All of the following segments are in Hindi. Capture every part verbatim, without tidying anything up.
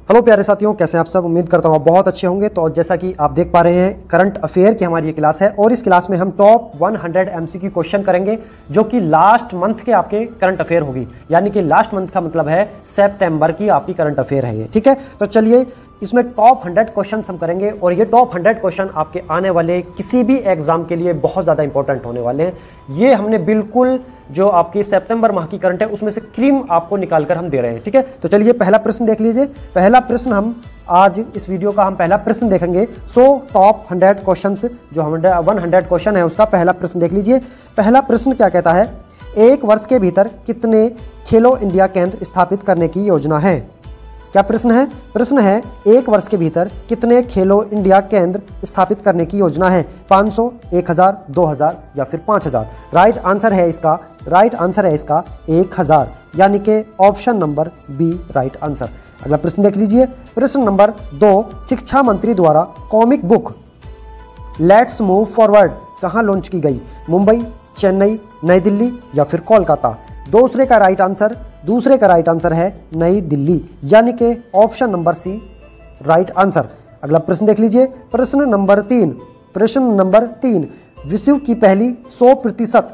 हेलो प्यारे साथियों, कैसे हैं आप सब। उम्मीद करता हूँ आप बहुत अच्छे होंगे। तो जैसा कि आप देख पा रहे हैं, करंट अफेयर की हमारी ये क्लास है और इस क्लास में हम टॉप सौ एमसीक्यू क्वेश्चन करेंगे जो कि लास्ट मंथ के आपके करंट अफेयर होगी। यानी कि लास्ट मंथ का मतलब है सितंबर की आपकी करंट अफेयर है ये, ठीक है। तो चलिए इसमें टॉप हंड्रेड क्वेश्चन हम करेंगे और ये टॉप हंड्रेड क्वेश्चन आपके आने वाले किसी भी एग्जाम के लिए बहुत ज़्यादा इंपॉर्टेंट होने वाले हैं। ये हमने बिल्कुल जो आपकी सितंबर माह की करंट है उसमें से क्रीम आपको निकालकर हम दे रहे हैं, ठीक है। तो चलिए पहला प्रश्न देख लीजिए। पहला प्रश्न हम आज इस वीडियो का हम पहला प्रश्न देखेंगे। सो टॉप हंड्रेड क्वेश्चन जो वन हंड्रेड क्वेश्चन है उसका पहला प्रश्न देख लीजिए। पहला प्रश्न क्या कहता है, एक वर्ष के भीतर कितने खेलो इंडिया केंद्र स्थापित करने की योजना है। क्या प्रश्न है? प्रश्न है एक वर्ष के भीतर कितने खेलो इंडिया केंद्र स्थापित करने की योजना है। पाँच सौ, एक हज़ार, दो हज़ार या फिर पाँच हज़ार। राइट आंसर है इसका राइट आंसर है इसका एक हज़ार, यानी कि option number B right answer. अगला प्रश्न देख लीजिए। प्रश्न नंबर दो, शिक्षा मंत्री द्वारा comic book let's move forward कहाँ लॉन्च की गई। मुंबई, चेन्नई, नई दिल्ली या फिर कोलकाता। दूसरे का राइट आंसर दूसरे का राइट आंसर है नई दिल्ली, यानी कि option number C right answer. अगला प्रश्न देख लीजिए। प्रश्न नंबर तीन प्रश्न नंबर तीन विश्व की पहली सौ प्रतिशत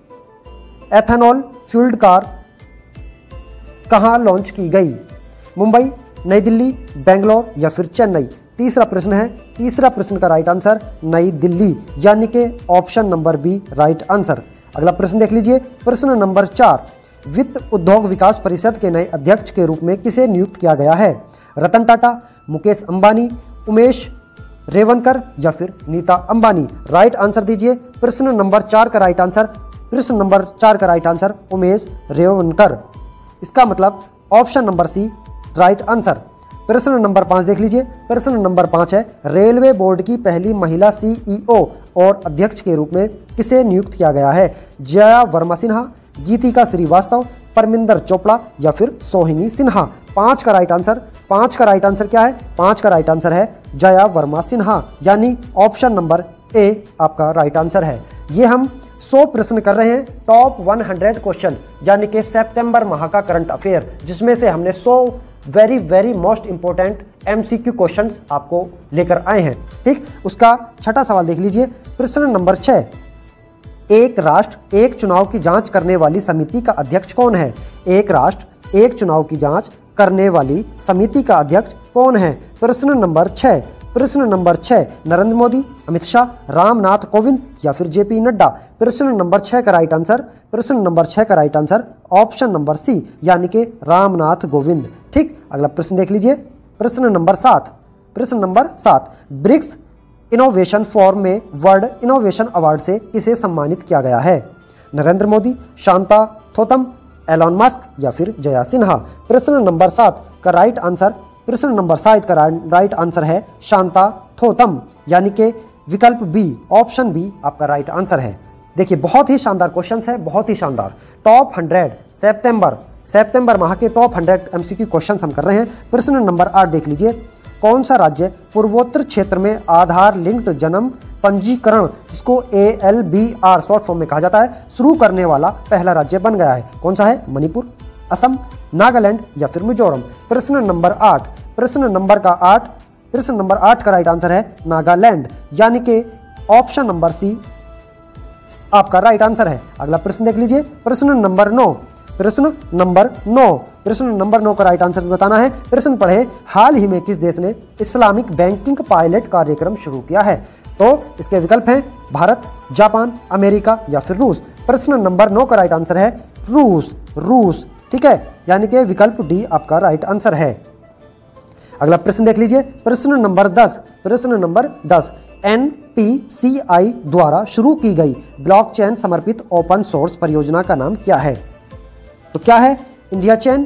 एथेनॉल फ्यूल्ड कार कहाँ लॉन्च की गई। मुंबई, नई दिल्ली, बेंगलोर या फिर चेन्नई। तीसरा प्रश्न है तीसरा प्रश्न का राइट आंसर नई दिल्ली, यानी कि option number B right answer. अगला प्रश्न देख लीजिए। प्रश्न नंबर चार, वित्त उद्योग विकास परिषद के नए अध्यक्ष के रूप में किसे नियुक्त किया गया है। रतन टाटा, मुकेश अंबानी, उमेश रेवनकर या फिर नीता अंबानी। राइट आंसर दीजिए। प्रश्न नंबर चार का राइट आंसर प्रश्न नंबर चार का राइट आंसर उमेश रेवनकर। इसका मतलब option number C right answer. प्रश्न नंबर पाँच देख लीजिए। प्रश्न नंबर पाँच है रेलवे बोर्ड की पहली महिला सीईओ और अध्यक्ष के रूप में किसे नियुक्त किया गया है। जया वर्मा सिन्हा, गीतिका श्रीवास्तव, परमिंदर चोपड़ा या फिर सोहिनी सिन्हा। पाँच का राइट आंसर पाँच का राइट आंसर क्या है? पाँच का राइट आंसर है जया वर्मा सिन्हा, यानी ऑप्शन नंबर ए आपका राइट आंसर है। ये हम सौ प्रश्न कर रहे हैं टॉप सौ क्वेश्चन, यानी कि सितंबर माह का करंट अफेयर, जिसमें से हमने सौ very very most important MCQ questions आपको लेकर आए हैं, ठीक। उसका छठा सवाल देख लीजिए। प्रश्न नंबर छः, एक राष्ट्र एक चुनाव की जांच करने वाली समिति का अध्यक्ष कौन है। एक राष्ट्र एक चुनाव की जांच करने वाली समिति का अध्यक्ष कौन है। प्रश्न नंबर छः प्रश्न नंबर छः नरेंद्र मोदी, अमित शाह, रामनाथ कोविंद या फिर जेपी नड्डा। प्रश्न नंबर छः का राइट आंसर प्रश्न नंबर छः का right answer option number C, यानी कि रामनाथ कोविंद, ठीक। अगला प्रश्न देख लीजिए। प्रश्न नंबर सात प्रश्न नंबर सात ब्रिक्स इनोवेशन फोरम में वर्ल्ड इनोवेशन अवार्ड से किसे सम्मानित किया गया है। नरेंद्र मोदी, शांता थोथम, एलॉन मस्क या फिर जया सिन्हा। प्रश्न नंबर सात का राइट आंसर प्रश्न नंबर सात का राइट आंसर है शांता थोथम, यानी कि विकल्प बी ऑप्शन बी आपका राइट आंसर है। देखिए बहुत ही शानदार क्वेश्चंस है, बहुत ही शानदार। टॉप हंड्रेड सितंबर सितंबर माह के टॉप हंड्रेड एमसीक्यू क्वेश्चंस हम कर रहे हैं। प्रश्न नंबर आठ देख लीजिए। कौन सा राज्य पूर्वोत्तर क्षेत्र में आधार लिंक्ड जन्म पंजीकरण, जिसको A L B R short form में कहा जाता है, शुरू करने वाला पहला राज्य बन गया है। कौन सा है? मणिपुर, असम, नागालैंड या फिर मिजोरम। प्रश्न नंबर आठ प्रश्न नंबर का आठ प्रश्न नंबर आठ का राइट आंसर है नागालैंड, यानी कि ऑप्शन नंबर सी आपका राइट आंसर है। अगला प्रश्न देख लीजिए। प्रश्न नंबर नौ प्रश्न नंबर नौ प्रश्न नंबर नौ का राइट आंसर बताना है। प्रश्न पढ़े, हाल ही में किस देश ने इस्लामिक बैंकिंग पायलट कार्यक्रम शुरू किया है। तो इसके विकल्प हैं भारत, जापान, अमेरिका या फिर रूस। प्रश्न नंबर नौ का राइट आंसर है रूस रूस ठीक है, यानी कि विकल्प डी आपका राइट आंसर है। अगला प्रश्न देख लीजिए। प्रश्न नंबर दस प्रश्न नंबर दस एन पी सी आई द्वारा शुरू की गई ब्लॉकचेन समर्पित ओपन सोर्स परियोजना का नाम क्या है। तो क्या है? इंडिया चेन,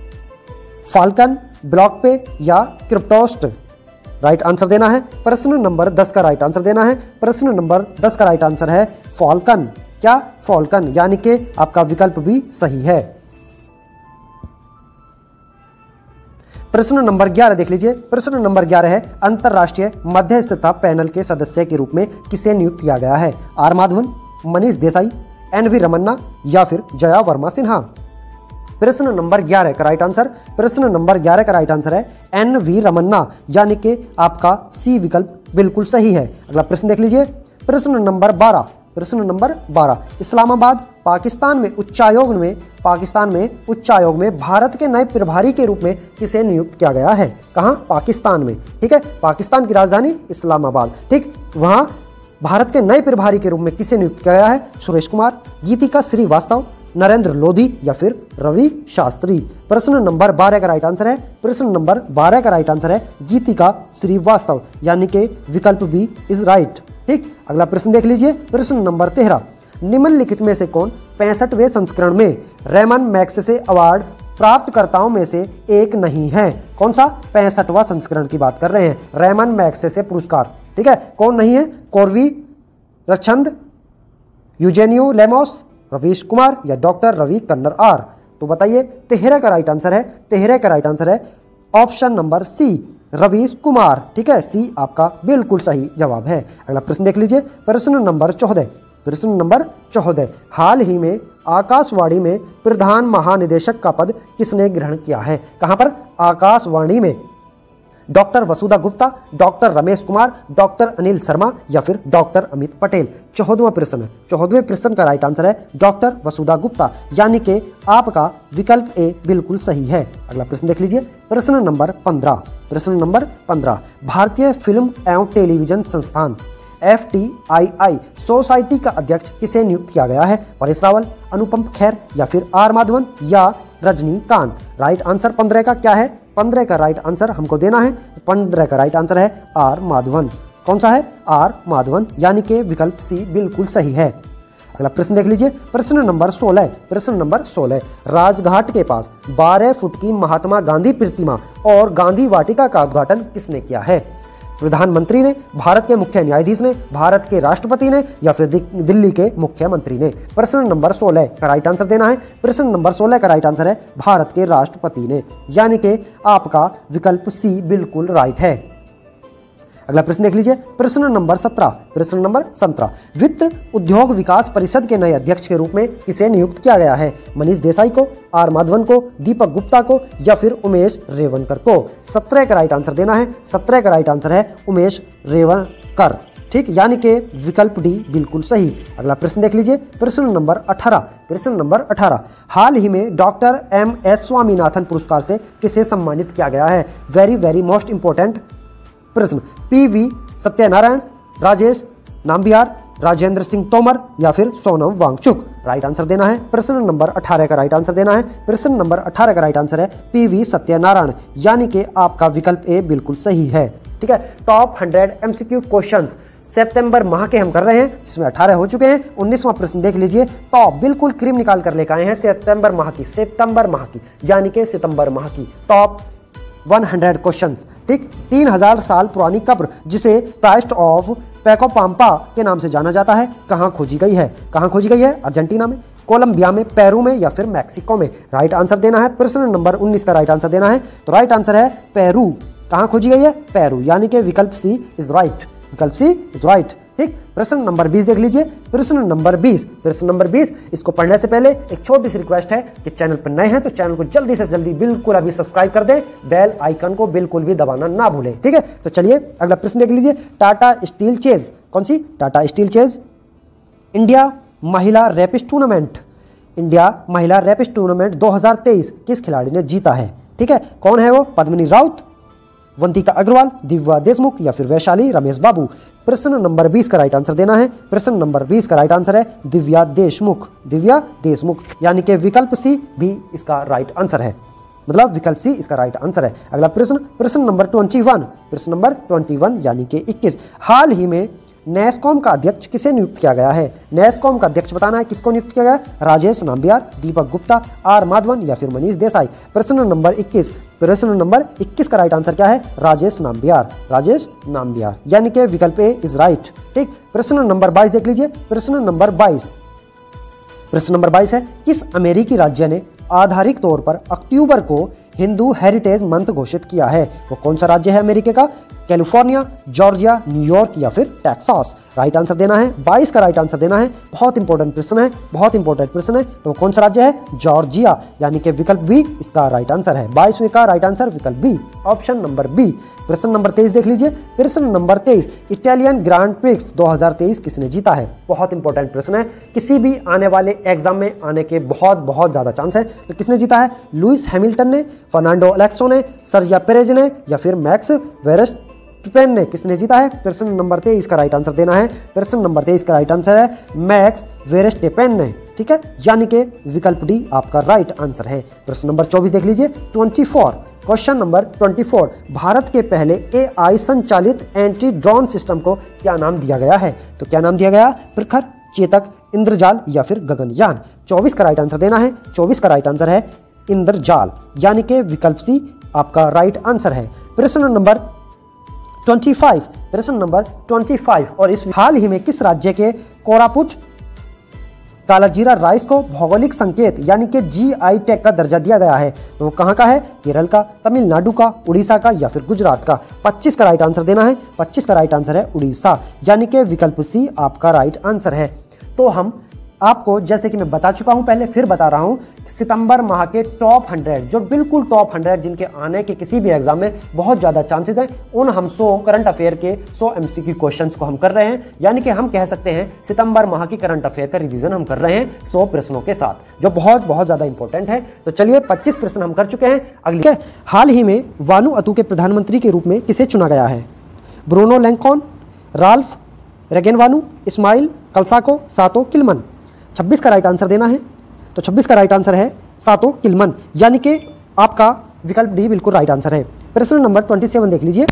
फाल्कन, ब्लॉक पे या क्रिप्टोस्ट। राइट आंसर देना है। प्रश्न नंबर दस का राइट आंसर देना है। प्रश्न नंबर दस का राइट आंसर है फाल्कन। क्या? फाल्कन, यानी कि आपका विकल्प भी सही है। प्रश्न नंबर ग्यारह देख लीजिए। प्रश्न नंबर ग्यारह है अंतर्राष्ट्रीय मध्यस्थता पैनल के सदस्य के रूप में किसे नियुक्त किया गया है। R Madhavan, Manish Desai, N V Ramanna या फिर जया वर्मा सिन्हा। प्रश्न नंबर ग्यारह का राइट आंसर प्रश्न नंबर ग्यारह का राइट आंसर है एन वी रमन्ना, यानी कि आपका सी विकल्प बिल्कुल सही है। अगला प्रश्न देख लीजिए, प्रश्न नंबर बारह प्रश्न नंबर बारह इस्लामाबाद पाकिस्तान में उच्चायोग में पाकिस्तान में उच्चायोग में भारत के नए प्रभारी के रूप में किसे नियुक्त किया गया है? कहाँ? पाकिस्तान में। ठीक है, पाकिस्तान की राजधानी इस्लामाबाद। ठीक, वहाँ भारत के नए प्रभारी के रूप में किसे नियुक्त किया गया है? सुरेश कुमार, गीतिका श्रीवास्तव, नरेंद्र लोधी या फिर रवि शास्त्री। प्रश्न नंबर बारह का राइट आंसर है प्रश्न नंबर बारह का राइट आंसर है गीतिका श्रीवास्तव, यानी कि विकल्प बी इज राइट। ठीक, अगला प्रश्न देख लीजिए, प्रश्न नंबर तेरह निम्नलिखित में से कौन पैंसठवें संस्करण में रेमन मैग्सेसे अवार्ड प्राप्तकर्ताओं में से एक नहीं है? कौन सा? पैंसठवां संस्करण की बात कर रहे हैं, रेमन मैग्सेसे पुरस्कार। ठीक है, कौन नहीं है? कोरवी रचंद, यूजेनियो लेमोस, रवीश कुमार या डॉक्टर रवि कन्नर आर। तो बताइए, तेरह का राइट आंसर है तेरह का राइट आंसर है option number C, Ravish Kumar. ठीक है, सी आपका बिल्कुल सही जवाब है। अगला प्रश्न देख लीजिए, प्रश्न नंबर चौदह प्रश्न नंबर चौदह हाल ही में आकाशवाणी में प्रधान महानिदेशक का पद किसने ग्रहण किया है? कहां पर? आकाशवाणी में। Doctor Vasudha Gupta, doctor Ramesh Kumar, doctor Anil Sharma या फिर डॉक्टर अमित पटेल। चौदहवां प्रश्न चौदहवें प्रश्न का राइट आंसर है डॉक्टर वसुधा गुप्ता, यानी कि आपका विकल्प ए बिल्कुल सही है। अगला प्रश्न देख लीजिए, प्रश्न नंबर पंद्रह प्रश्न नंबर पंद्रह भारतीय फिल्म एवं टेलीविजन संस्थान F T I I society का अध्यक्ष किसे नियुक्त किया गया है? परेश रावल, अनुपम खेर या फिर आर माधवन या रजनीकांत। राइट आंसर पंद्रह का क्या है? पंद्रह का राइट आंसर हमको देना है, पंद्रह का राइट आंसर है आर माधवन। कौन सा है? आर माधवन, यानी कि विकल्प सी बिल्कुल सही है। अगला प्रश्न देख लीजिए, प्रश्न नंबर सोलह प्रश्न नंबर सोलह राजघाट के पास बारह फुट की महात्मा गांधी प्रतिमा और गांधी वाटिका का उद्घाटन किसने किया है? प्रधानमंत्री ने, भारत के मुख्य न्यायाधीश ने, भारत के राष्ट्रपति ने या फिर दिल्ली के मुख्यमंत्री ने। प्रश्न नंबर सोलह का राइट आंसर देना है, प्रश्न नंबर सोलह का राइट आंसर है भारत के राष्ट्रपति ने, यानी कि आपका विकल्प सी बिल्कुल राइट है। अगला प्रश्न देख लीजिए, प्रश्न नंबर सत्रह प्रश्न नंबर सत्रह वित्त उद्योग विकास परिषद के नए अध्यक्ष के रूप में किसे नियुक्त किया गया है? मनीष देसाई को, आर माधवन को, दीपक गुप्ता को या फिर उमेश रेवनकर को। सत्रह का राइट आंसर देना है, सत्रह का राइट आंसर है उमेश रेवनकर। ठीक, यानी कि विकल्प डी बिल्कुल सही। अगला प्रश्न देख लीजिए, प्रश्न नंबर अठारह प्रश्न नंबर अठारह हाल ही में डॉक्टर एम एस स्वामीनाथन पुरस्कार से किसे सम्मानित किया गया है? वेरी वेरी मोस्ट इंपॉर्टेंट प्रश्न। पी वी सत्यनारायण, राजेश नाम्बियार, राजेंद्र सिंह तोमर या फिर सोनम वांगचुक। राइट आंसर देना है, प्रश्न नंबर अठारह का राइट आंसर देना है, प्रश्न नंबर अठारह का राइट आंसर है पी वी सत्यनारायण, यानी कि आपका विकल्प ए बिल्कुल सही है। ठीक है, टॉप हंड्रेड एमसीक्यू क्वेश्चंस सितंबर माह के हम कर रहे हैं, जिसमें अठारह हो चुके हैं। उन्नीसवां प्रश्न देख लीजिए, टॉप बिल्कुल क्रीम निकाल कर लेकर आए हैं सितंबर माह की सितंबर माह की यानी कि सितंबर माह की टॉप सौ क्वेश्चंस। ठीक, तीन हजार साल पुरानी कब्र जिसे प्राइस्ट ऑफ पैकोपाम्पा के नाम से जाना जाता है कहाँ खोजी गई है? कहाँ खोजी गई है? अर्जेंटीना में, कोलंबिया में, पेरू में या फिर मैक्सिको में। राइट आंसर देना है, प्रश्न नंबर उन्नीस का राइट आंसर देना है। तो राइट आंसर है पेरू। कहाँ खोजी गई है? पेरू, यानी कि विकल्प सी इज राइट, विकल्प सी इज राइट। ठीक, प्रश्न नंबर बीस देख लीजिए, प्रश्न नंबर बीस प्रश्न नंबर बीस इसको पढ़ने से पहले एक छोटी सी रिक्वेस्ट है कि चैनल पर नए हैं तो चैनल को जल्दी से जल्दी बिल्कुल अभी सब्सक्राइब कर दें, बेल आइकन को बिल्कुल भी दबाना ना भूलें। ठीक है, तो चलिए अगला प्रश्न देख लीजिए, टाटा स्टील चेज, कौन सी? टाटा स्टील चेज इंडिया महिला रैपिड टूर्नामेंट इंडिया महिला रैपिड टूर्नामेंट दो हज़ार तेईस किस खिलाड़ी ने जीता है? ठीक है, कौन है वो? पद्मिनी राउत, वंतिका अग्रवाल, दिव्या देशमुख या फिर वैशाली रमेश बाबू। प्रश्न नंबर बीस का राइट आंसर देना है, प्रश्न नंबर बीस का राइट आंसर है दिव्या देशमुख, दिव्या देशमुख, यानी कि विकल्प सी भी इसका राइट आंसर है, मतलब विकल्प सी इसका राइट आंसर है। अगला प्रश्न प्रश्न नंबर इक्कीस प्रश्न नंबर इक्कीस यानी कि इक्कीस हाल ही में नेस्कॉम का अध्यक्ष किसे नियुक्त किया गया है? नेस्कॉम का अध्यक्ष बताना है, किसको नियुक्त किया गया? राजेश नाम्बियार, दीपक गुप्ता, आर माधवन या फिर मनीष देसाई। प्रश्न नंबर इक्कीस प्रश्न नंबर इक्कीस का राइट आंसर क्या है? राजेश नाम्बियार, राजेश नाम्बियार, यानी कि विकल्प ए इज राइट। ठीक, प्रश्न नंबर बाईस देख लीजिए, प्रश्न नंबर बाईस प्रश्न नंबर बाईस है, किस अमेरिकी राज्य ने आधारिक तौर पर अक्टूबर को हिंदू हेरिटेज मंथ घोषित किया है? वो कौन सा राज्य है अमेरिका का? कैलिफोर्निया, जॉर्जिया, न्यूयॉर्क या फिर टेक्सास। राइट आंसर देना है, बाईस का राइट आंसर देना है। बहुत इंपॉर्टेंट प्रश्न है, बहुत इंपॉर्टेंट प्रश्न है। तो कौन सा राज्य है? जॉर्जिया, यानी कि विकल्प बी इसका राइट आंसर है। बाईसवें का राइट आंसर विकल्प बी, ऑप्शन नंबर बी। प्रश्न नंबर तेईस देख लीजिए। प्रश्न नंबर तेईस, इटालियन ग्रांड प्रिक्स दो हज़ार तेईस किसने जीता है? बहुत इंपॉर्टेंट प्रश्न है, किसी भी आने वाले एग्जाम में आने के बहुत बहुत ज्यादा चांस है। तो किसने जीता है? लुइस हैमिल्टन ने, फर्नांडो अलेक्सो ने, सर्जिया पेरेज ने या फिर मैक्स वेरस्टैपेन ने? किसने जीता है? प्रश्न नंबर तेईस का राइट आंसर देना है। प्रश्न नंबर तेईस का राइट आंसर है मैक्स वेरस्टैपेन ने, ठीक है, यानी कि विकल्प डी आपका राइट आंसर है। प्रश्न नंबर चौबीस देख लीजिए। चौबीस क्वेश्चन नंबर चौबीस, भारत के पहले एआई संचालित एंटी ड्रोन सिस्टम को क्या नाम दिया गया है? तो क्या नाम दिया गया? प्रखर, चेतक, इंद्रजाल या फिर गगनयान? चौबीस का राइट आंसर देना है। चौबीस का राइट आंसर है इंद्रजाल, यानी कि विकल्प सी आपका राइट आंसर है। प्रश्न नंबर पच्चीस, प्रश्न नंबर पच्चीस, और इस हाल ही में किस राज्य के कोरापुट कालाजीरा राइस को भौगोलिक संकेत यानी कि जीआई टैग का दर्जा दिया गया है? तो वो कहाँ का है? केरल का, तमिलनाडु का, उड़ीसा का या फिर गुजरात का? पच्चीस का राइट आंसर देना है। पच्चीस का राइट आंसर है उड़ीसा, यानी कि विकल्प सी आपका राइट आंसर है। तो हम आपको, जैसे कि मैं बता चुका हूं पहले, फिर बता रहा हूं, सितंबर माह के टॉप हंड्रेड, जो बिल्कुल टॉप हंड्रेड जिनके आने के किसी भी एग्जाम में बहुत ज़्यादा चांसेस हैं, उन हम सौ करंट अफेयर के सौ एमसीक्यू क्वेश्चंस को हम कर रहे हैं। यानी कि हम कह सकते हैं सितंबर माह की करंट अफेयर का रिवीजन हम कर रहे हैं सौ प्रश्नों के साथ, जो बहुत बहुत ज़्यादा इंपॉर्टेंट है। तो चलिए पच्चीस प्रश्न हम कर चुके हैं। अगले, हाल ही में वानुअतु के प्रधानमंत्री के रूप में किसे चुना गया है? Bruno Leingkone, Ralph Regenvanu, Ismael Kalsakau, Sato Kilman? छब्बीस का राइट आंसर देना है। तो छब्बीस का राइट आंसर है सातो किलमन, यानी कि आपका विकल्प डी बिल्कुल राइट आंसर है। प्रश्न नंबर सत्ताईस देख लीजिए।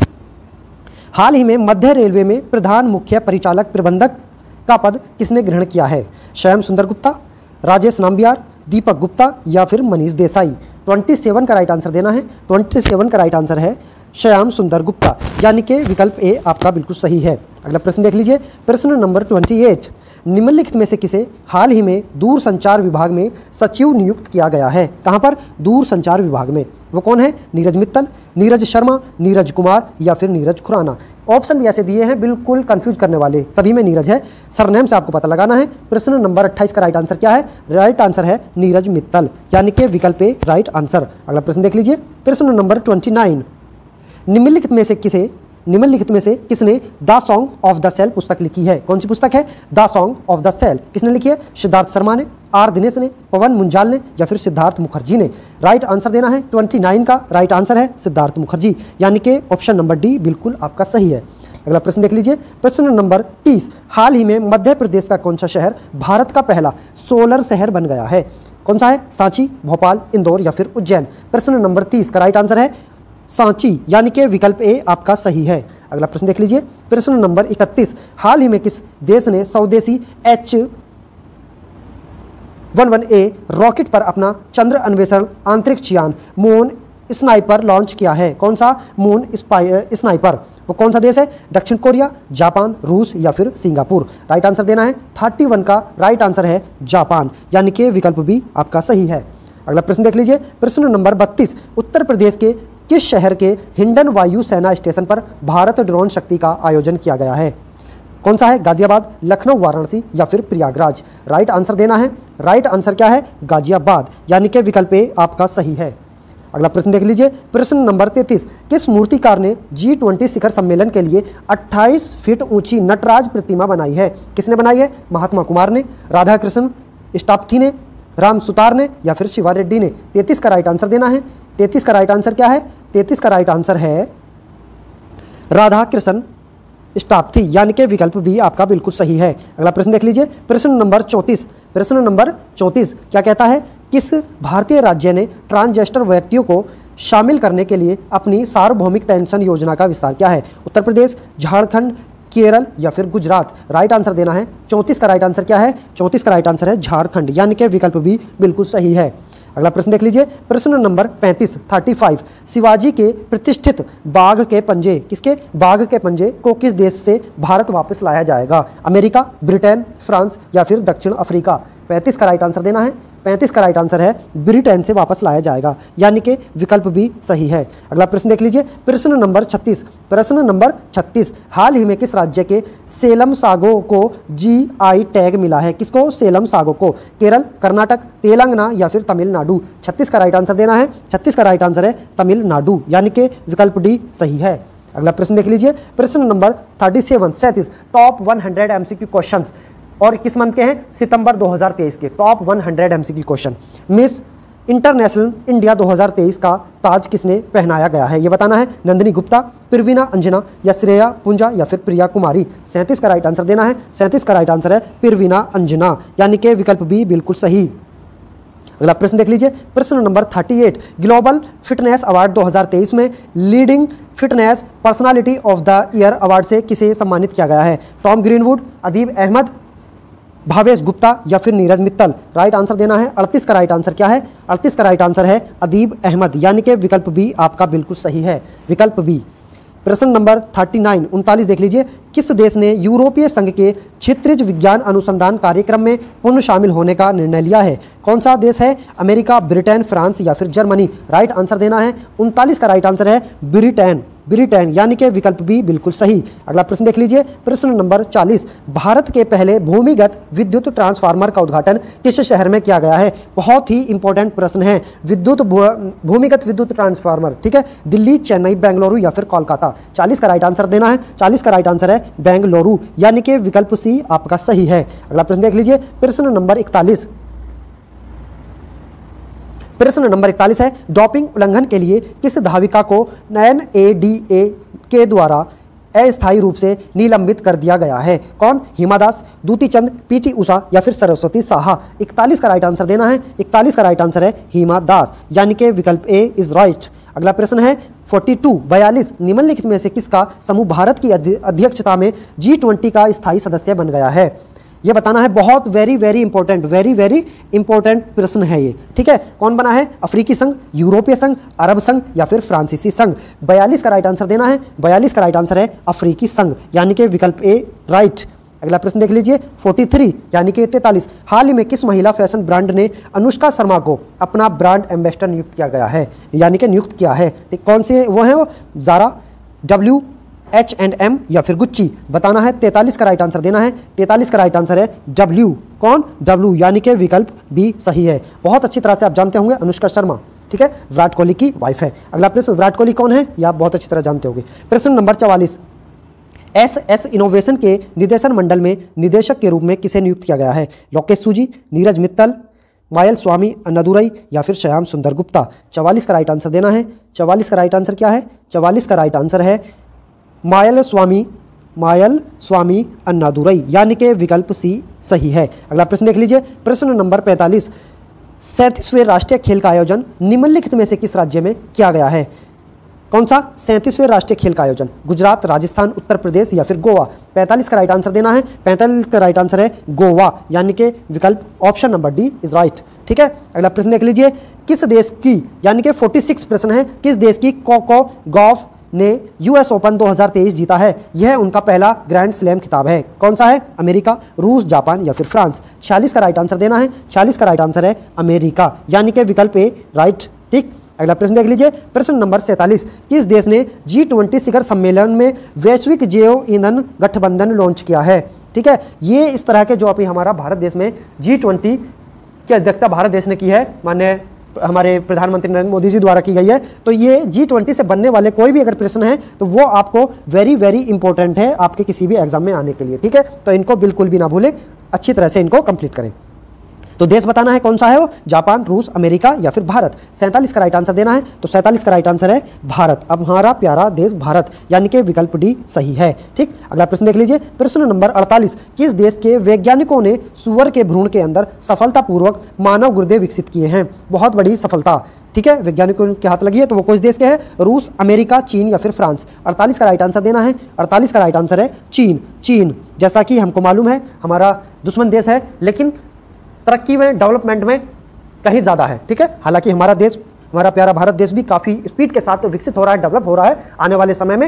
हाल ही में मध्य रेलवे में प्रधान मुख्य परिचालक प्रबंधक का पद किसने ग्रहण किया है? श्याम सुंदर गुप्ता, राजेश नाम्बियार, दीपक गुप्ता या फिर मनीष देसाई? सत्ताईस का राइट आंसर देना है। सत्ताईस का राइट आंसर है श्याम सुंदर गुप्ता, यानी कि विकल्प ए आपका बिल्कुल सही है। अगला प्रश्न देख लीजिए। प्रश्न नंबर अट्ठाईस, निम्नलिखित में से किसे हाल ही में दूर संचार विभाग में सचिव नियुक्त किया गया है? कहां पर? दूर संचार विभाग में। वो कौन है? नीरज मित्तल, नीरज शर्मा, नीरज कुमार या फिर नीरज खुराना? ऑप्शन भी ऐसे दिए हैं बिल्कुल कंफ्यूज करने वाले, सभी में नीरज है, सरनेम से आपको पता लगाना है। प्रश्न नंबर अट्ठाईस का राइट आंसर क्या है? राइट आंसर है नीरज मित्तल, यानी कि विकल्प ए राइट आंसर। अगला प्रश्न देख लीजिए। प्रश्न नंबर उनतीस, निम्नलिखित में से किसे निम्नलिखित में से किसने the song of the sail पुस्तक लिखी है? कौन सी पुस्तक है? The song of the sail किसने लिखी है? सिद्धार्थ शर्मा ने, आर दिनेश ने, पवन मुंजाल ने या फिर सिद्धार्थ मुखर्जी ने? राइट आंसर देना है। उनतीस का राइट आंसर है सिद्धार्थ मुखर्जी, यानी कि ऑप्शन नंबर डी बिल्कुल आपका सही है। अगला प्रश्न देख लीजिए। प्रश्न नंबर तीस, हाल ही में मध्य प्रदेश का कौन सा शहर भारत का पहला सोलर शहर बन गया है? कौन सा है? सांची, भोपाल, इंदौर या फिर उज्जैन? प्रश्न नंबर तीस का राइट आंसर है सांची, यानी कि विकल्प ए आपका सही है। अगला प्रश्न देख लीजिए। प्रश्न नंबर इकतीस, हाल ही में किस देश ने स्वदेशी एच ग्यारह ए रॉकेट पर अपना चंद्र अन्वेषण अंतरिक्ष यान मून स्नाइपर लॉन्च किया है? कौन सा मून स्नाइपर? वो कौन सा देश है? दक्षिण कोरिया, जापान, रूस या फिर सिंगापुर? राइट आंसर देना है। इकतीस का राइट आंसर है जापान, यानी कि विकल्प भी आपका सही है। अगला प्रश्न देख लीजिए। प्रश्न नंबर बत्तीस, उत्तर प्रदेश के किस शहर के हिंडन वायु सेना स्टेशन पर भारत ड्रोन शक्ति का आयोजन किया गया है? कौन सा है? गाजियाबाद, लखनऊ, वाराणसी या फिर प्रयागराज? राइट आंसर देना है। राइट आंसर क्या है? गाजियाबाद, यानी कि विकल्प ए आपका सही है। अगला प्रश्न देख लीजिए। प्रश्न नंबर तैंतीस, किस मूर्तिकार ने जी ट्वेंटी शिखर सम्मेलन के लिए अट्ठाईस फीट ऊंची नटराज प्रतिमा बनाई है? किसने बनाई है? महात्मा कुमार ने, राधा कृष्ण स्टाप्थी ने, राम सुतार ने या फिर शिवा रेड्डी ने? तैंतीस का राइट आंसर देना है। तैंतीस का राइट आंसर क्या है? तैंतीस का राइट आंसर है राधा कृष्ण स्टाप्थी, यानी कि विकल्प बी आपका बिल्कुल सही है। अगला प्रश्न देख लीजिए। प्रश्न नंबर चौंतीस, प्रश्न नंबर चौंतीस क्या कहता है? किस भारतीय राज्य ने ट्रांसजेंडर व्यक्तियों को शामिल करने के लिए अपनी सार्वभौमिक पेंशन योजना का विस्तार किया है? उत्तर प्रदेश, झारखंड, केरल या फिर गुजरात? राइट आंसर देना है। चौंतीस का राइट आंसर क्या है? चौंतीस का राइट आंसर है झारखंड, यानी कि विकल्प बी बिल्कुल सही है। अगला प्रश्न देख लीजिए। प्रश्न नंबर पैंतीस, पैंतीस, शिवाजी के प्रतिष्ठित बाघ के पंजे किसके बाघ के पंजे को किस देश से भारत वापस लाया जाएगा? अमेरिका, ब्रिटेन, फ्रांस या फिर दक्षिण अफ्रीका? पैंतीस का राइट आंसर देना है। पैंतीस का राइट आंसर है ब्रिटेन से वापस लाया जाएगा, यानी कि विकल्प भी सही है। अगला प्रश्न देख लीजिए, प्रश्न नंबर छत्तीस। प्रश्न नंबर छत्तीस, हाल ही में किस राज्य के सेलम सागो को जी आई टैग मिला है? किसको? सेलम सागो को। केरल, कर्नाटक, तेलंगाना या फिर तमिलनाडु? छत्तीस का राइट आंसर देना है। छत्तीस का राइट आंसर है तमिलनाडु, यानी कि विकल्प डी सही है। अगला प्रश्न देख लीजिए, प्रश्न नंबर सैंतीस सैंतीस, टॉप सौ एमसीक्यू क्वेश्चंस, और किस मंथ के हैं? सितंबर दो हज़ार तेईस के टॉप सौ MCQ question. Miss International India दो हज़ार तेईस का ताज किसने पहनाया गया है? ये बताना है। नंदिनी गुप्ता, प्रवीणा अंजना या श्रेया पुंजा या फिर प्रिया कुमारी? सैंतीस का राइट आंसर देना है। सैंतीस का राइट आंसर है प्रवीणा अंजना, यानी कि विकल्प बी बिल्कुल सही। अगला प्रश्न देख लीजिए, प्रश्न नंबर अड़तीस, ग्लोबल फिटनेस अवार्ड दो हज़ार तेईस में leading fitness personality of the year award से किसे सम्मानित किया गया है? टॉम ग्रीनवुड, अदीब अहमद, भावेश गुप्ता या फिर नीरज मित्तल? राइट आंसर देना है। अड़तीस का राइट आंसर क्या है? अड़तीस का राइट आंसर है अदीब अहमद, यानी कि विकल्प बी आपका बिल्कुल सही है, विकल्प बी। प्रश्न नंबर उनतालीस उनतालीस देख लीजिए, किस देश ने यूरोपीय संघ के क्षितिज विज्ञान अनुसंधान कार्यक्रम में पुनः शामिल होने का निर्णय लिया है? कौन सा देश है? अमेरिका, ब्रिटेन, फ्रांस या फिर जर्मनी? राइट आंसर देना है। उनतालीस का राइट आंसर है ब्रिटेन, ब्रिटेन, यानी कि विकल्प बी बिल्कुल सही। अगला प्रश्न देख लीजिए, प्रश्न नंबर चालीस, भारत के पहले भूमिगत विद्युत ट्रांसफार्मर का उद्घाटन किस शहर में किया गया है? बहुत ही इंपॉर्टेंट प्रश्न है। विद्युत भूमिगत विद्युत ट्रांसफार्मर, ठीक है, दिल्ली, चेन्नई, बेंगलुरु या फिर कोलकाता? चालीस का राइट आंसर देना है। चालीस का राइट आंसर है बेंगलुरु, यानी कि विकल्प सी आपका सही है। अगला प्रश्न देख लीजिए, प्रश्न नंबर इकतालीस। प्रश्न नंबर इकतालीस है, डोपिंग उल्लंघन के लिए किस धाविका को एन ए डी ए के द्वारा अस्थायी रूप से निलंबित कर दिया गया है? कौन? हिमा दास, दूती चंद, पीटी उषा या फिर सरस्वती साहा? इकतालीस का राइट आंसर देना है। इकतालीस का राइट आंसर है हिमा दास, यानी कि विकल्प ए इज राइट। अगला प्रश्न है बयालीस बयालीस, निम्नलिखित में से किसका समूह भारत की अध्यक्षता में जी ट्वेंटी का स्थायी सदस्य बन गया है? ये बताना है। बहुत very very important, very very important प्रश्न है ये, ठीक है। कौन बना है? अफ्रीकी संघ, यूरोपीय संघ, अरब संघ या फिर फ्रांसीसी संघ? बयालीस का राइट आंसर देना है। बयालीस का राइट आंसर है अफ्रीकी संघ, यानी कि विकल्प ए राइट। अगला प्रश्न देख लीजिए, तैंतालीस यानी कि तैंतालीस, हाल ही में किस महिला फैशन ब्रांड ने अनुष्का शर्मा को अपना ब्रांड एम्बेसडर नियुक्त किया गया है, यानी कि नियुक्त किया है? कौन से वो है? वो Zara, W H and M या फिर गुच्ची? बताना है। तैंतालीस का राइट आंसर देना है। तैंतालीस का राइट आंसर है डब्ल्यू। कौन? डब्ल्यू, यानी कि विकल्प बी सही है। बहुत अच्छी तरह से आप जानते होंगे अनुष्का शर्मा, ठीक है, विराट कोहली की वाइफ है। अगला प्रश्न, विराट कोहली कौन है? ये आप बहुत अच्छी तरह जानते होंगे। प्रश्न नंबर चवालीस, एस एस इनोवेशन के निदेशन मंडल में निदेशक के रूप में किसे नियुक्त किया गया है? लोकेश सूजी, नीरज मित्तल, मायल स्वामी अन्नादुरई या फिर श्याम सुंदर गुप्ता? चवालीस का राइट आंसर देना है। चवालीस का राइट आंसर क्या है? चवालीस का राइट आंसर है मायल स्वामी मायल स्वामी अन्नादुरई, यानी कि विकल्प सी सही है। अगला प्रश्न देख लीजिए, प्रश्न नंबर पैंतालीस, सैंतीसवें राष्ट्रीय खेल का आयोजन निम्नलिखित में से किस राज्य में किया गया है? कौन सा? सैंतीसवें राष्ट्रीय खेल का आयोजन गुजरात, राजस्थान, उत्तर प्रदेश या फिर गोवा? पैंतालीस का राइट आंसर देना है। पैंतालीस का राइट आंसर है गोवा, यानी कि विकल्प option number D is right, ठीक है। अगला प्रश्न देख लीजिए, किस देश की, यानी कि छियालीस प्रश्न है, किस देश की कोको गॉफ ने यूएस ओपन दो हज़ार तेईस जीता है? यह उनका पहला ग्रैंड स्लैम खिताब है। कौन सा है? अमेरिका, रूस, जापान या फिर फ्रांस? छियालीस का राइट आंसर देना है। छियालीस का राइट आंसर है अमेरिका, यानी कि विकल्प ए राइट, ठीक। अगला प्रश्न देख लीजिए, प्रश्न नंबर सैंतालीस, किस देश ने जी ट्वेंटी शिखर सम्मेलन में वैश्विक जैव ईंधन गठबंधन लॉन्च किया है? ठीक है, ये इस तरह के जो अभी हमारा भारत देश में जी ट्वेंटी की अध्यक्षता भारत देश ने की है, माननीय हमारे प्रधानमंत्री नरेंद्र मोदी जी द्वारा की गई है। तो ये जी ट्वेंटी से बनने वाले कोई भी अगर प्रश्न है तो वो आपको वेरी वेरी इंपॉर्टेंट है आपके किसी भी एग्जाम में आने के लिए, ठीक है। तो इनको बिल्कुल भी ना भूलें, अच्छी तरह से इनको कंप्लीट करें। तो देश बताना है कौन सा है वो? जापान, रूस, अमेरिका या फिर भारत? सैंतालीस का राइट आंसर देना है। तो सैंतालीस का राइट आंसर है भारत। अब हमारा प्यारा देश भारत, यानी कि विकल्प डी सही है, ठीक। अगला प्रश्न देख लीजिए, प्रश्न नंबर अड़तालीस, किस देश के वैज्ञानिकों ने सुअर के भ्रूण के अंदर सफलतापूर्वक मानव गुर्दे विकसित किए हैं? बहुत बड़ी सफलता, ठीक है, वैज्ञानिकों के हाथ लगी है। तो वो किस देश के हैं? रूस, अमेरिका, चीन या फिर फ्रांस? अड़तालीस का राइट आंसर देना है। अड़तालीस का राइट आंसर है चीन। चीन, जैसा कि हमको मालूम है, हमारा दुश्मन देश है, लेकिन तरक्की में, डेवलपमेंट में कहीं ज़्यादा है, ठीक है। हालांकि हमारा देश, हमारा प्यारा भारत देश भी काफ़ी स्पीड के साथ विकसित हो रहा है, डेवलप हो रहा है। आने वाले समय में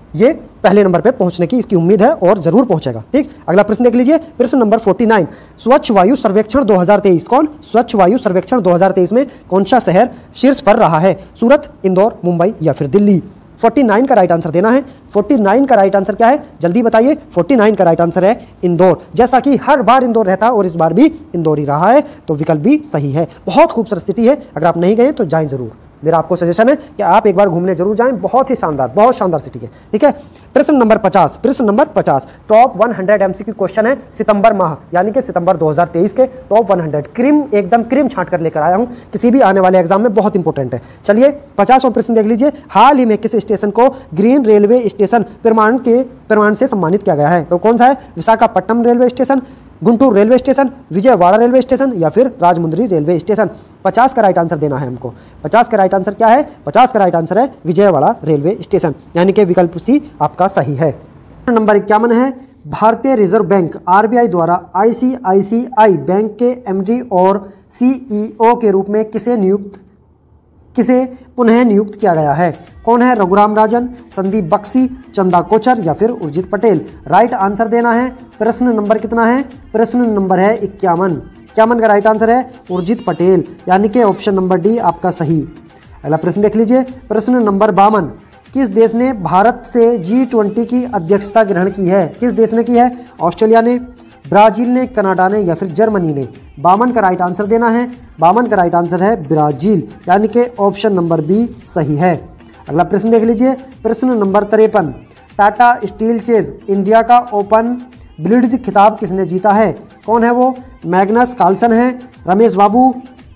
ये पहले नंबर पे पहुंचने की इसकी उम्मीद है और जरूर पहुंचेगा। ठीक, अगला प्रश्न देख लीजिए, प्रश्न नंबर उनचास, स्वच्छ वायु सर्वेक्षण दो हज़ार तेईस। कौन? स्वच्छ वायु सर्वेक्षण दो हज़ार तेईस में कौन सा शहर शीर्ष पर रहा है? सूरत, इंदौर, मुंबई या फिर दिल्ली? उनचास का राइट आंसर देना है। उनचास का राइट आंसर क्या है, जल्दी बताइए। उनचास का राइट आंसर है इंदौर। जैसा कि हर बार इंदौर रहता है और इस बार भी इंदौर ही रहा है, तो विकल्प भी सही है। बहुत खूबसूरत सिटी है, अगर आप नहीं गए तो जाएं जरूर। मेरा आपको सजेशन है कि आप एक बार घूमने जरूर जाएं, बहुत ही शानदार, बहुत शानदार सिटी है। ठीक है, प्रश्न नंबर पचास, प्रश्न नंबर पचास टॉप सौ एमसीक्यू क्वेश्चन है सितंबर माह, यानी कि सितंबर दो हज़ार तेईस के टॉप सौ। क्रीम, एकदम क्रीम छांट कर लेकर आया हूं, किसी भी आने वाले एग्जाम में बहुत इंपॉर्टेंट है। चलिए पचासवां प्रश्न देख लीजिए, हाल ही में किस स्टेशन को ग्रीन रेलवे स्टेशन प्रमाण के प्रमाण से सम्मानित किया गया है? तो कौन सा है? Visakhapatnam railway station, Guntur railway station, Vijayawada railway station या फिर राजमुंद्री रेलवे स्टेशन? पचास का राइट आंसर देना है हमको। पचास का राइट आंसर क्या है? पचास का राइट आंसर है विजयवाड़ा रेलवे स्टेशन, यानी कि विकल्प सी आपका सही है। नंबर इक्यावन है, भारतीय रिजर्व बैंक आरबीआई द्वारा आईसीआईसीआई बैंक के एमडी और सीईओ के रूप में किसे नियुक्त किसे पुनः नियुक्त किया गया है? कौन है? रघुराम राजन, संदीप बख्शी, चंदा कोचर या फिर उर्जित पटेल? राइट आंसर देना है। प्रश्न नंबर कितना है? प्रश्न नंबर है इक्यावन। इक्यावन का राइट आंसर है उर्जित पटेल, यानी कि ऑप्शन नंबर डी आपका सही। अगला प्रश्न देख लीजिए, प्रश्न नंबर बावन, किस देश ने भारत से जी ट्वेंटी की अध्यक्षता ग्रहण की है? किस देश ने की है? ऑस्ट्रेलिया ने, ब्राजील ने, कनाडा ने या फिर जर्मनी ने? बावन का राइट आंसर देना है। बावन का राइट आंसर है ब्राजील, यानी कि ऑप्शन नंबर बी सही है। अगला प्रश्न देख लीजिए, प्रश्न नंबर तिरपन, टाटा स्टील चेज इंडिया का ओपन ब्लिट्ज खिताब किसने जीता है? कौन है वो? मैग्नस कार्लसन है, रमेश बाबू,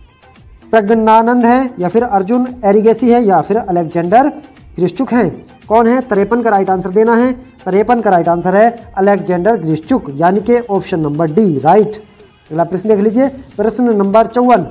प्रज्ञानंद है या फिर अर्जुन एरिगेसी है या फिर अलेक्जेंडर ग्रिश्चुक हैं? कौन है? तिरपन का राइट आंसर देना है। तिरपन का राइट आंसर है अलेक्जेंडर ग्रिश्चुक, यानी कि ऑप्शन नंबर डी राइट। अगला प्रश्न देख लीजिए, प्रश्न नंबर चौवन,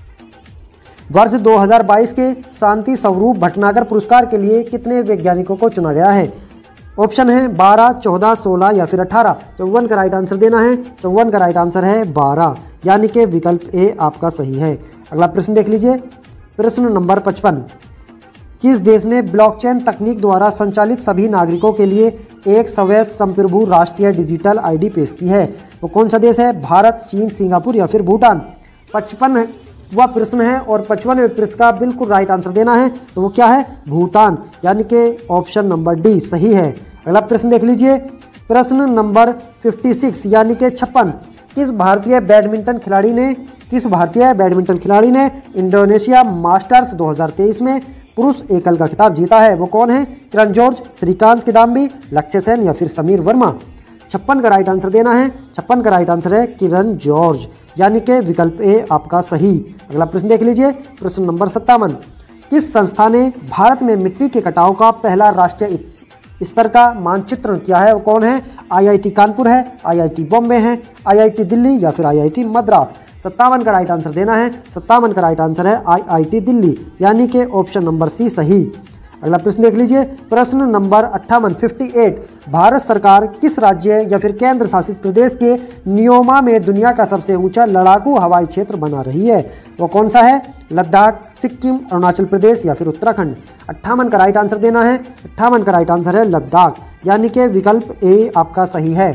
वर्ष दो हज़ार बाईस के शांति स्वरूप भटनागर पुरस्कार के लिए कितने वैज्ञानिकों को चुना गया है? ऑप्शन है बारह, चौदह, सोलह या फिर अठारह? चौवन का राइट आंसर देना है। चौवन का राइट आंसर है बारह, यानी कि विकल्प ए आपका सही है। अगला प्रश्न देख लीजिए, प्रश्न नंबर पचपन, किस देश ने ब्लॉकचेन तकनीक द्वारा संचालित सभी नागरिकों के लिए एक स्वयं संप्रभु राष्ट्रीय डिजिटल आईडी पेश की है? वो कौन सा देश है? भारत, चीन, सिंगापुर या फिर भूटान? पचपन वह प्रश्न है और पचपनवें प्रश्न का बिल्कुल राइट आंसर देना है, तो वो क्या है? भूटान, यानी कि ऑप्शन नंबर डी सही है। अगला प्रश्न देख लीजिए, प्रश्न नंबर छप्पन यानी कि छप्पन, किस भारतीय बैडमिंटन खिलाड़ी ने किस भारतीय बैडमिंटन खिलाड़ी ने इंडोनेशिया मास्टर्स दो हज़ार तेईस में पुरुष एकल का खिताब जीता है? वो कौन है? किरण जॉर्ज, श्रीकांत किदाम्बी, लक्ष्य सेन या फिर समीर वर्मा? छप्पन का राइट आंसर देना है। छप्पन का राइट आंसर है किरण जॉर्ज, यानी कि विकल्प ए आपका सही। अगला प्रश्न देख लीजिए, प्रश्न नंबर सत्तावन, किस संस्था ने भारत में मिट्टी के कटाव का पहला राष्ट्रीय स्तर का मानचित्रण किया है? वो कौन है? आईआईटी कानपुर है, आईआईटी बॉम्बे है, आईआईटी दिल्ली या फिर आईआईटी मद्रास? सत्तावन का राइट आंसर देना है। सत्तावन का राइट आंसर है आईआईटी दिल्ली, यानी कि ऑप्शन नंबर सी सही। अगला प्रश्न देख लीजिए, प्रश्न नंबर अट्ठावन अट्ठावन, भारत सरकार किस राज्य या फिर केंद्र शासित प्रदेश के नियोमा में दुनिया का सबसे ऊंचा लड़ाकू हवाई क्षेत्र बना रही है? वो कौन सा है? लद्दाख, सिक्किम, अरुणाचल प्रदेश या फिर उत्तराखंड? अट्ठावन का राइट आंसर देना है। अट्ठावन का राइट आंसर है लद्दाख, यानी कि विकल्प ए आपका सही है।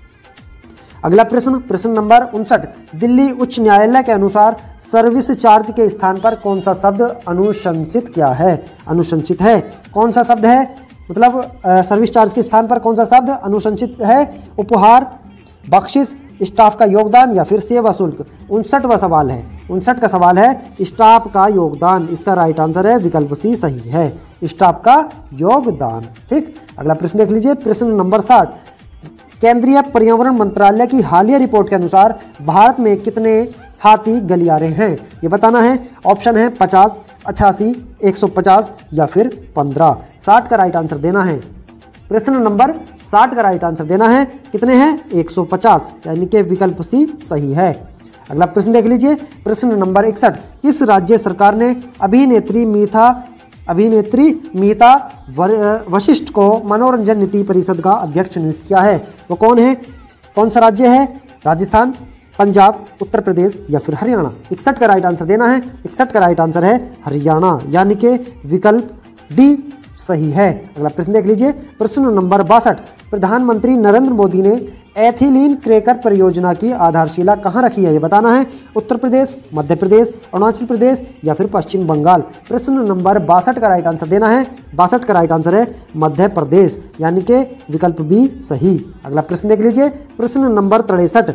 अगला प्रश्न, प्रश्न नंबर उनसठ, दिल्ली उच्च न्यायालय के अनुसार सर्विस चार्ज के स्थान पर कौन सा शब्द अनुशंसित किया है? अनुशंसित है, कौन सा शब्द है? मतलब आ, सर्विस चार्ज के स्थान पर कौन सा शब्द अनुशंसित है? उपहार, बख्शिश, स्टाफ का योगदान या फिर सेवा शुल्क? उनसठवां सवाल है। उनसठ का सवाल है स्टाफ का योगदान, इसका राइट आंसर है विकल्प सी सही है, स्टाफ का योगदान। ठीक, अगला प्रश्न देख लीजिए, प्रश्न नंबर साठ, केंद्रीय पर्यावरण मंत्रालय की हालिया रिपोर्ट के अनुसार भारत में कितने हाथी गलियारे हैं? ये बताना है। ऑप्शन है पचास, अट्ठासी, एक सौ पचास या फिर पंद्रह? साठ का राइट आंसर देना है। प्रश्न नंबर साठ का राइट आंसर देना है। कितने हैं? एक सौ पचास, यानी कि विकल्प सी सही है। अगला प्रश्न देख लीजिए, प्रश्न नंबर इकसठ, किस राज्य सरकार ने अभिनेत्री मीथा अभिनेत्री मीता वशिष्ठ को मनोरंजन नीति परिषद का अध्यक्ष नियुक्त किया है? वो कौन है? कौन सा राज्य है? राजस्थान, पंजाब, उत्तर प्रदेश या फिर हरियाणा? इकसठ का राइट आंसर देना है। इकसठ का राइट आंसर है हरियाणा, यानी कि विकल्प डी सही है। अगला प्रश्न देख लीजिए, प्रश्न नंबर बासठ, प्रधानमंत्री नरेंद्र मोदी ने एथिलीन क्रैकर परियोजना की आधारशिला कहाँ रखी है, ये बताना है। उत्तर प्रदेश, मध्य प्रदेश, अरुणाचल प्रदेश या फिर पश्चिम बंगाल। प्रश्न नंबर बासठ का राइट आंसर देना है। बासठ का राइट आंसर है मध्य प्रदेश, यानी कि विकल्प बी सही। अगला प्रश्न देख लीजिए, प्रश्न नंबर तिरसठ,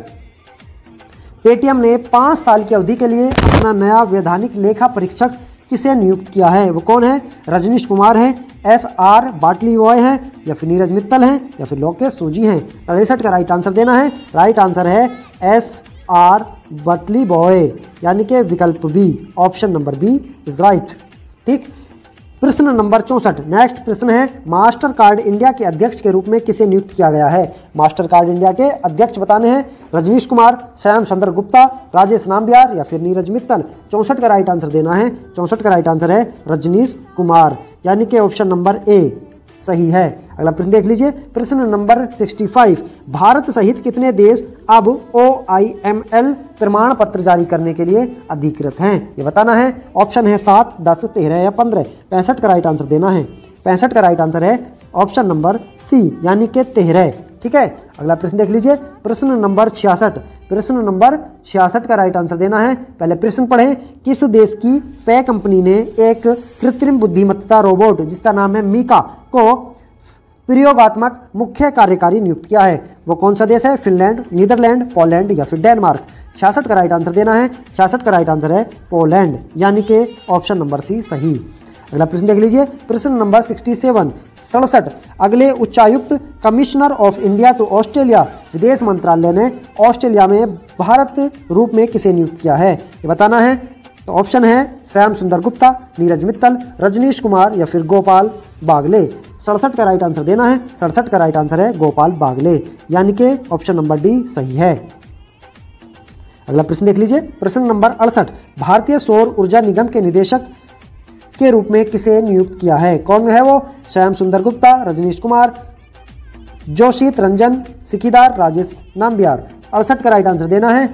पेटीएम ने पाँच साल की अवधि के लिए अपना नया वैधानिक लेखा परीक्षक किसे नियुक्त किया है, वो कौन है। रजनीश कुमार है, एस आर बाटली बॉय है या फिर नीरज मित्तल है या फिर लोकेश सोजी हैं। तिरसठ का राइट आंसर देना है। राइट आंसर है एस आर बाटली बॉय, यानी कि विकल्प B, option number B is right. ठीक। प्रश्न नंबर चौंसठ, नेक्स्ट प्रश्न है, मास्टर कार्ड इंडिया के अध्यक्ष के रूप में किसे नियुक्त किया गया है। मास्टर कार्ड इंडिया के अध्यक्ष बताने हैं। रजनीश कुमार, श्याम चंद्र गुप्ता, राजेश नाम्बियार या फिर नीरज मित्तल। चौंसठ का राइट आंसर देना है। चौंसठ का राइट आंसर है रजनीश कुमार, यानी कि ऑप्शन नंबर ए सही है। अगला प्रश्न देख लीजिए, प्रश्न नंबर पैंसठ, भारत सहित कितने देश अब ओ आई एम एल प्रमाण पत्र जारी करने के लिए अधिकृत हैं, ये बताना है। ऑप्शन है सात, दस, तेरह या पंद्रह। पैंसठ का राइट आंसर देना है। पैंसठ का राइट आंसर है ऑप्शन नंबर सी, यानी कि तेरह। ठीक है। अगला प्रश्न देख लीजिए, प्रश्न नंबर छियासठ। प्रश्न नंबर छियासठ का राइट आंसर देना है। पहले प्रश्न पढ़ें, किस देश की पे कंपनी ने एक कृत्रिम बुद्धिमत्ता रोबोट जिसका नाम है मीका को प्रयोगात्मक मुख्य कार्यकारी नियुक्त किया है, वो कौन सा देश है। फिनलैंड, नीदरलैंड, पोलैंड या फिर डेनमार्क। छियासठ का राइट आंसर देना है। छियासठ का राइट आंसर है पोलैंड, यानी कि ऑप्शन नंबर सी सही। अगला प्रश्न देख लीजिए, प्रश्न नंबर सड़सठ, सड़सठ, अगले उच्चायुक्त commissioner of India to Australia, विदेश मंत्रालय ने ऑस्ट्रेलिया में भारत रूप में किसे नियुक्त किया है, ये बताना है। तो ऑप्शन है श्याम सुंदर गुप्ता, नीरज मित्तल, रजनीश कुमार या फिर गोपाल बागले। सड़सठ का राइट आंसर देना है। सड़सठ का राइट आंसर है गोपाल बागले, यानी कि ऑप्शन नंबर डी सही है। अगला प्रश्न देख लीजिए, प्रश्न नंबर अड़सठ, भारतीय सौर ऊर्जा निगम के निदेशक के रूप में किसे नियुक्त किया है, कौन है वो। श्याम सुंदर गुप्ता, रजनीश कुमार, जोशीत रंजन सिकीदार, राजेश नाम्बियार। अड़सठ का राइट आंसर देना है।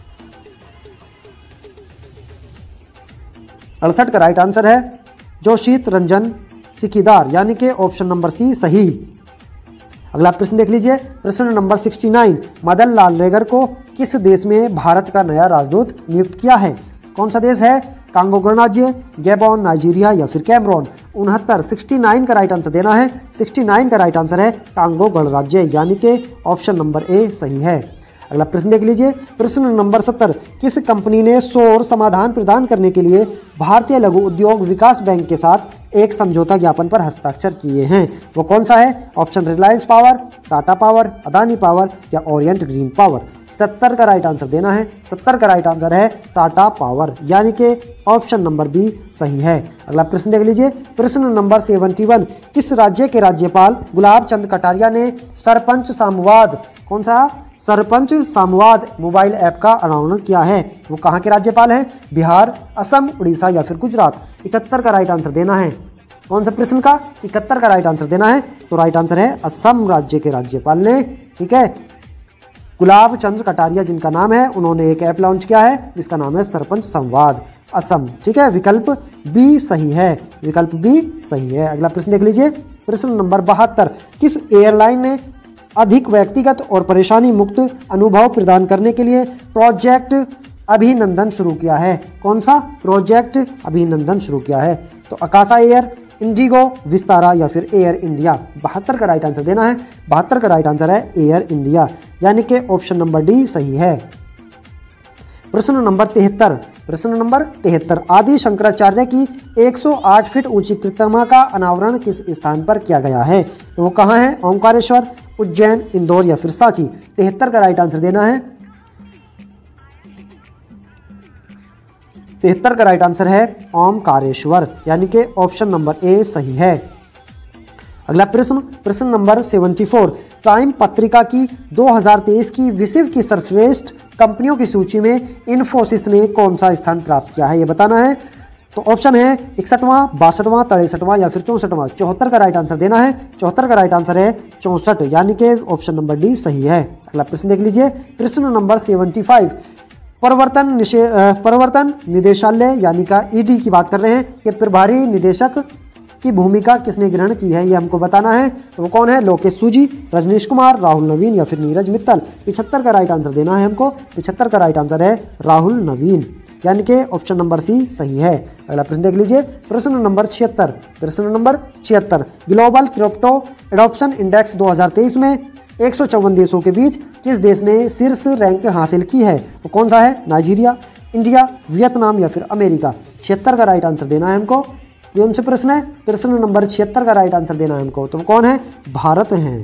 अड़सठ का राइट आंसर है जोशीत रंजन सिकीदार, यानी कि ऑप्शन नंबर सी सही। अगला प्रश्न देख लीजिए, प्रश्न नंबर उनहत्तर, मदन लाल रेगर को किस देश में भारत का नया राजदूत नियुक्त किया है, कौन सा देश है। कांगो गणराज्य, गैबोन, नाइजीरिया या फिर कैमरून। उनहत्तर सिक्सटी नाइन का राइट आंसर देना है। सिक्सटी नाइन का राइट आंसर है कांगो गणराज्य, यानी कि ऑप्शन नंबर ए सही है। अगला प्रश्न देख लीजिए, प्रश्न नंबर सत्तर, किस कंपनी ने सौर समाधान प्रदान करने के लिए भारतीय लघु उद्योग विकास बैंक के साथ एक समझौता ज्ञापन पर हस्ताक्षर किए हैं, वो कौन सा है। Option Reliance power, Tata power, Adani power या ओरिएंट ग्रीन पावर। सत्तर का राइट आंसर देना है। सत्तर का राइट आंसर है टाटा पावर, यानी कि ऑप्शन नंबर बी सही है। अगला प्रश्न देख लीजिए, प्रश्न नंबर इकहत्तर, किस राज्य के राज्यपाल गुलाब चंद कटारिया ने सरपंच सामवाद, कौन सा, सरपंच सामवाद मोबाइल ऐप का अनावरण किया है, वो कहाँ के राज्यपाल हैं। बिहार, असम, उड़ीसा या फिर गुजरात। इकहत्तर का राइट आंसर देना है। कौन सा प्रश्न का, इकहत्तर का राइट आंसर देना है। तो राइट आंसर है असम राज्य के राज्यपाल ने। ठीक है, गुलाब चंद्र कटारिया जिनका नाम है, उन्होंने एक ऐप लॉन्च किया है जिसका नाम है सरपंच संवाद, असम। ठीक है, विकल्प बी सही है। विकल्प बी सही है। अगला प्रश्न देख लीजिए, प्रश्न नंबर बहत्तर, किस एयरलाइन ने अधिक व्यक्तिगत और परेशानी मुक्त अनुभव प्रदान करने के लिए प्रोजेक्ट अभिनंदन शुरू किया है, कौन सा प्रोजेक्ट अभिनंदन शुरू किया है। तो आकाशा एयर, इंडिगो, विस्तारा या फिर एयर इंडिया। बहत्तर का राइट आंसर देना है। बहत्तर का राइट आंसर है एयर इंडिया, यानी कि ऑप्शन नंबर डी सही है। प्रश्न नंबर तिहत्तर, प्रश्न नंबर तिहत्तर, आदि शंकराचार्य की एक सौ आठ फीट ऊंची प्रतिमा का अनावरण किस स्थान पर किया गया है, तो वो कहाँ है। ओंकारेश्वर, उज्जैन, इंदौर या फिर सांची। तिहत्तर का राइट आंसर देना है। तिहत्तर का राइट आंसर है ओमकारेश्वर, यानी कि ऑप्शन नंबर ए सही है। अगला प्रश्न, प्रश्न नंबर चौहत्तर, टाइम पत्रिका की दो हज़ार तेईस की विश्व की सर्वश्रेष्ठ कंपनियों की सूची में इन्फोसिस ने कौन सा स्थान प्राप्त किया है, ये बताना है। तो ऑप्शन है इकसठवां, बासठवां, तिरसठवां या फिर चौंसठवां। चौहत्तर का राइट आंसर देना है। चौहत्तर का राइट आंसर है चौंसठ, यानी कि ऑप्शन नंबर डी सही है। अगला प्रश्न देख लीजिए, प्रश्न नंबर पचहत्तर, प्रवर्तन निषे प्रवर्तन निदेशालय यानी का ईडी की बात कर रहे हैं कि प्रभारी निदेशक की भूमिका किसने ग्रहण की है, ये हमको बताना है। तो वो कौन है? लोकेश सूजी, रजनीश कुमार, राहुल नवीन या फिर नीरज मित्तल। पिछहत्तर का राइट आंसर देना है हमको। पिछहत्तर का राइट आंसर है राहुल नवीन, यानी कि ऑप्शन नंबर सी सही है। अगला प्रश्न देख लीजिए, प्रश्न नंबर छिहत्तर। प्रश्न नंबर छिहत्तर, ग्लोबल क्रिप्टो एडॉप्शन इंडेक्स दो हज़ार तेईस में एक सौ चौवन देशों के बीच किस देश ने शीर्ष रैंक हासिल की है? वो कौन सा है? नाइजीरिया, इंडिया, वियतनाम या फिर अमेरिका। छिहत्तर का राइट आंसर देना है हमको। ये उनसे प्रश्न है, प्रश्न नंबर छिहत्तर का राइट आंसर देना है हमको। तो कौन है? भारत है,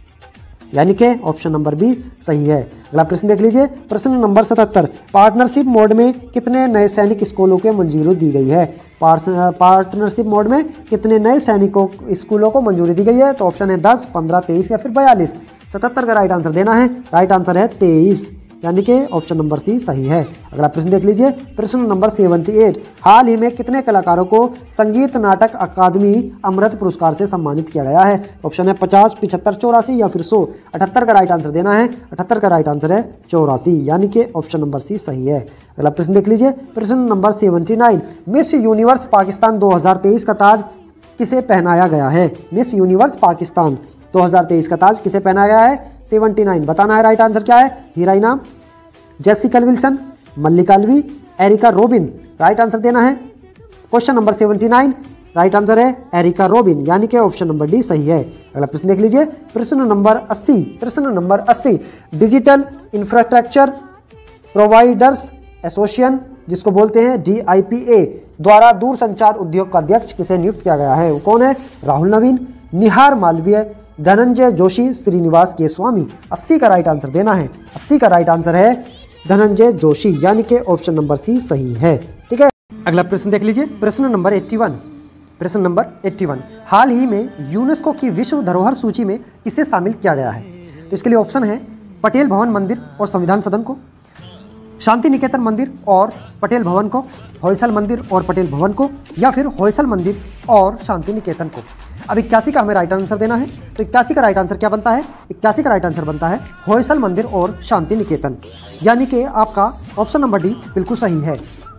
यानी कि ऑप्शन नंबर बी सही है। अगला प्रश्न देख लीजिए, प्रश्न नंबर सतहत्तर, पार्टनरशिप मोड में कितने नए सैनिक स्कूलों को मंजूरी दी गई है? पार्टनरशिप मोड में कितने नए सैनिकों स्कूलों को मंजूरी दी गई है? तो ऑप्शन है दस, पंद्रह, तेईस या फिर बयालीस। सतहत्तर का राइट आंसर देना है। राइट आंसर है तेईस, यानी कि ऑप्शन नंबर सी सही है। अगला प्रश्न देख लीजिए, प्रश्न नंबर अठहत्तर, हाल ही में कितने कलाकारों को संगीत नाटक अकादमी अमृत पुरस्कार से सम्मानित किया गया है? ऑप्शन है पचास, पिछहत्तर, चौरासी या फिर सौ। अठहत्तर का राइट आंसर देना है। अठहत्तर का राइट आंसर है चौरासी, यानी कि ऑप्शन नंबर सी सही है। अगला प्रश्न देख लीजिए, प्रश्न नंबर उन्यासी, मिस यूनिवर्स पाकिस्तान दो हज़ार तेईस का ताज किसे पहनाया गया है? मिस यूनिवर्स पाकिस्तान दो हज़ार तेईस का ताज किसे पहनाया गया है? उन्यासी बताना है। राइट आंसर क्या है? Hira Inam, Jessica Wilson, Mallika Alvi, Erika Robin. Right answer देना है। क्वेश्चन नंबर उन्यासी, राइट आंसर है एरिका रोबिन, यानी कि ऑप्शन नंबर डी सही है। अगला प्रश्न देख लीजिए, प्रश्न नंबर अस्सी। प्रश्न नंबर अस्सी, डिजिटल इंफ्रास्ट्रक्चर प्रोवाइडर्स एसोसिएशन, जिसको बोलते हैं डी आई पी ए, द्वारा दूरसंचार उद्योग का अध्यक्ष किसे नियुक्त किया गया है? वो कौन है? राहुल नवीन, निहार मालवीय, धनंजय जोशी, श्रीनिवास के स्वामी। अस्सी का राइट आंसर देना है। अस्सी का राइट आंसर है धनंजय जोशी, यानी कि ऑप्शन नंबर सी सही है। ठीक है, अगला प्रश्न देख लीजिए, प्रश्न नंबर इक्यासी। प्रश्न नंबर इक्यासी, हाल ही में यूनेस्को की विश्व धरोहर सूची में किसे शामिल किया गया है? तो इसके लिए ऑप्शन है पटेल भवन मंदिर और संविधान सदन को, शांति निकेतन मंदिर और पटेल भवन को, होयसल मंदिर और पटेल भवन को, या फिर होयसल मंदिर और शांति निकेतन को। अब इक्यासी का हमें राइट आंसर देना है। तो इक्यासी का राइट आंसर क्या बनता है? इक्यासी का राइट आंसर बनता है होयसल मंदिर और शांति निकेतन, यानी कि आपका ऑप्शन नंबर डी बिल्कुल सही है।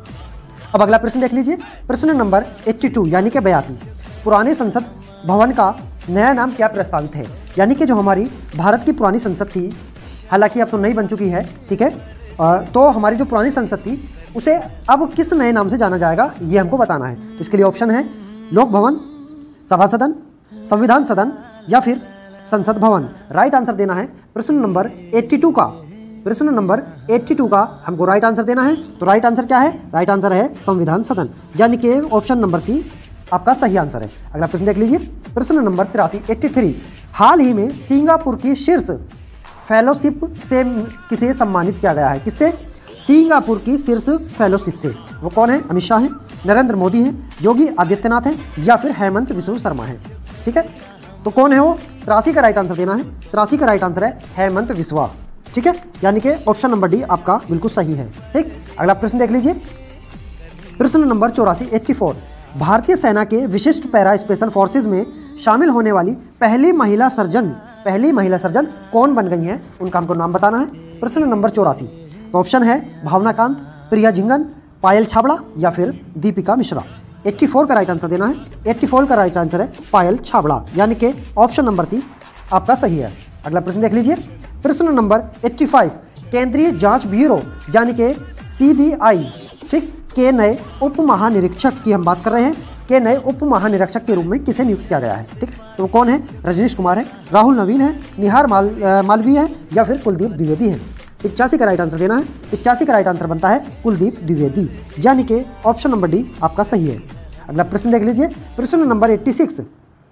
अब अगला प्रश्न देख लीजिए, प्रश्न नंबर बयासी, यानी कि बयासी, पुराने संसद भवन का नया नाम क्या प्रस्तावित है? यानी कि जो हमारी भारत की पुरानी संसद थी, हालांकि अब तो नई बन चुकी है, ठीक है, तो हमारी जो पुरानी संसद थी उसे अब किस नए नाम से जाना जाएगा, ये हमको बताना है। तो इसके लिए ऑप्शन है लोक भवन, सभा सदन, संविधान सदन या फिर संसद भवन। राइट आंसर देना है प्रश्न नंबर बयासी का। प्रश्न नंबर बयासी का हमको राइट आंसर देना है। तो राइट आंसर क्या है? राइट आंसर है संविधान सदन, यानी कि ऑप्शन नंबर सी आपका सही आंसर है। अगला प्रश्न देख लीजिए, प्रश्न नंबर तिरासी, तिरासी, हाल ही में सिंगापुर की शीर्ष फेलोशिप से किसे सम्मानित किया गया है? किससे? सिंगापुर की शीर्ष फेलोशिप से। वो कौन है? अमित शाह हैं, नरेंद्र मोदी हैं, योगी आदित्यनाथ हैं या फिर हेमंत बिस्वा शर्मा हैं। ठीक है, तो कौन है वो? तिरासी का राइट आंसर देना है। तिरासी का राइट आंसर है हेमंत बिस्वा, ठीक है, यानी कि ऑप्शन नंबर डी आपका बिल्कुल सही है। ठीक, अगला प्रश्न देख लीजिए, प्रश्न नंबर चौरासी, एट्टी फोर, भारतीय सेना के विशिष्ट पैरा स्पेशल फोर्सेज में शामिल होने वाली पहली महिला सर्जन पहली महिला सर्जन कौन बन गई हैं? उनका हमको नाम बताना है। प्रश्न नंबर चौरासी, ऑप्शन है भावना कांत, प्रिया झिंगन, पायल छाबड़ा या फिर दीपिका मिश्रा। चौरासी का राइट आंसर देना है। चौरासी का राइट आंसर है पायल छाबड़ा, यानी कि ऑप्शन नंबर सी आपका सही है। अगला प्रश्न देख लीजिए, प्रश्न नंबर पचासी, केंद्रीय जांच ब्यूरो यानी कि सी बी आई, ठीक, के नए उप महानिरीक्षक की हम बात कर रहे हैं, के नए उप महानिरीक्षक के रूप में किसे नियुक्त किया गया है? ठीक, तो कौन है? रजनीश कुमार है, राहुल नवीन है, निहार माल मालवीय है या फिर कुलदीप द्विवेदी है। पिचासी का राइट आंसर देना है। पिचासी का राइट आंसर बनता है कुलदीप द्विवेदी, यानी कि ऑप्शन नंबर डी आपका सही है। अगला प्रश्न देख लीजिए, प्रश्न नंबर छियासी,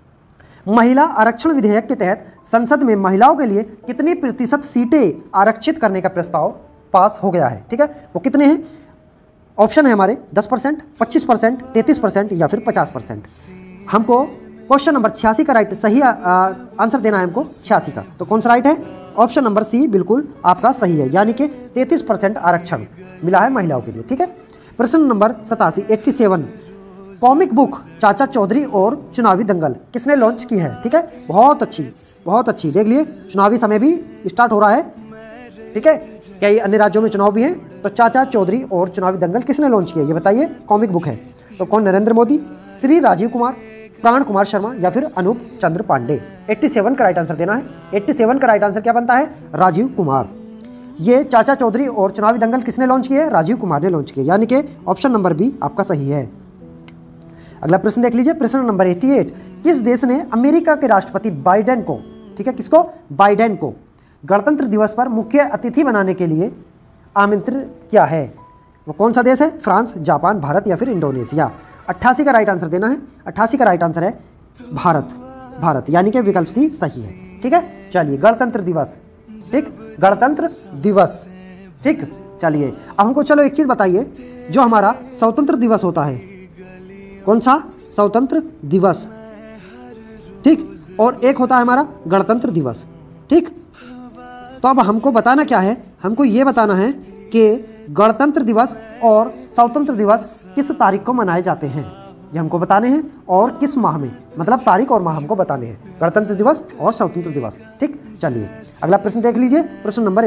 महिला आरक्षण विधेयक के तहत संसद में महिलाओं के लिए कितनी प्रतिशत सीटें आरक्षित करने का प्रस्ताव पास हो गया है? ठीक है, वो कितने हैं? ऑप्शन है हमारे दस परसेंट, पच्चीस परसेंट, तैंतीस परसेंट या फिर पचास परसेंट। हमको क्वेश्चन नंबर छियासी का राइट सही आंसर देना है हमको, छियासी का। तो कौन सा राइट है? ऑप्शन नंबर सी बिल्कुल आपका सही है, यानी कि तैंतीस परसेंट आरक्षण मिला है महिलाओं के लिए। ठीक है, प्रश्न नंबर सतासी, एट्टी सेवन, कॉमिक बुक चाचा चौधरी और चुनावी दंगल किसने लॉन्च की है? ठीक है, बहुत अच्छी बहुत अच्छी, देख लिए चुनावी समय भी स्टार्ट हो रहा है। ठीक है, कई अन्य राज्यों में चुनाव भी हैं, तो चाचा चौधरी और चुनावी दंगल किसने लॉन्च किया ये बताइए। कॉमिक बुक है, तो कौन? नरेंद्र मोदी, श्री राजीव कुमार, प्राण कुमार शर्मा या फिर अनूप चंद्र पांडे। सत्तासी का राइट आंसर देना है। सत्तासी का राइट आंसर क्या बनता है? राजीव कुमार। ये चाचा चौधरी और चुनावी दंगल किसने लॉन्च किए? राजीव कुमार ने लॉन्च किए, यानी कि ऑप्शन नंबर बी आपका सही है। अगला प्रश्न देख लीजिए, प्रश्न नंबर अठासी। किस देश ने अमेरिका के राष्ट्रपति बाइडेन को, ठीक है, किसको? बाइडेन को गणतंत्र दिवस पर मुख्य अतिथि बनाने के लिए आमंत्रित किया है? वो कौन सा देश है? फ्रांस, जापान, भारत या फिर इंडोनेशिया। अट्ठासी का राइट आंसर देना है। अट्ठासी का राइट आंसर है भारत। भारत यानी कि विकल्प सी सही है। ठीक है, चलिए गणतंत्र दिवस, ठीक, गणतंत्र दिवस, ठीक। चलिए अब हमको चलो एक चीज़ बताइए, जो हमारा स्वतंत्र दिवस होता है, कौन सा? स्वतंत्र दिवस, ठीक, और एक होता है हमारा गणतंत्र दिवस, ठीक। तो अब हमको बताना क्या है? हमको ये बताना है कि गणतंत्र दिवस और स्वतंत्र दिवस किस तारीख को मनाए जाते हैं, ये हमको बताने हैं, और किस माह में, मतलब तारीख और माह हमको बताने हैं, गणतंत्र दिवस और स्वतंत्र दिवस, ठीक। चलिए अगला प्रश्न देख लीजिए, प्रश्न नंबर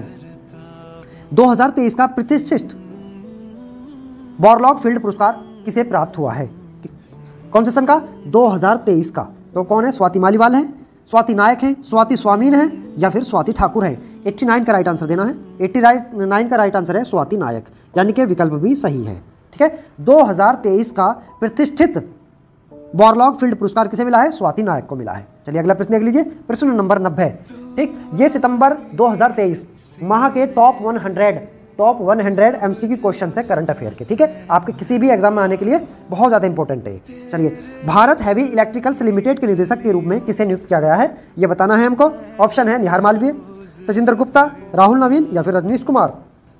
नवासी। दो हज़ार तेईस का प्रतिष्ठित बॉरलॉग फील्ड पुरस्कार किसे प्राप्त हुआ है? कौन से सन का? दो हज़ार तेईस का। तो कौन है? स्वाति मालीवाल है, स्वाति नायक है, स्वाति स्वामीन है या फिर स्वाति ठाकुर है? नवासी का राइट आंसर देना है। नवासी का राइट आंसर है स्वाति नायक, यानी कि विकल्प भी सही है। ठीक है, दो हज़ार तेईस का प्रतिष्ठित बॉरलॉग फील्ड पुरस्कार किसे मिला है? स्वाति नायक को मिला है। चलिए अगला प्रश्न देख लीजिए, प्रश्न नंबर नब्बे। ठीक, ये सितंबर दो हज़ार तेईस माह के टॉप सौ टॉप सौ एमसीक्यू क्वेश्चन है करंट अफेयर के। ठीक है, आपके किसी भी एग्जाम में आने के लिए बहुत ज़्यादा इंपॉर्टेंट है। चलिए, भारत हैवी इलेक्ट्रिकल्स लिमिटेड के निदेशक के रूप में किसे नियुक्त किया गया है, ये बताना है हमको। ऑप्शन है निहार मालवीय, तजिंदर गुप्ता, राहुल नवीन या फिर रजनीश कुमार।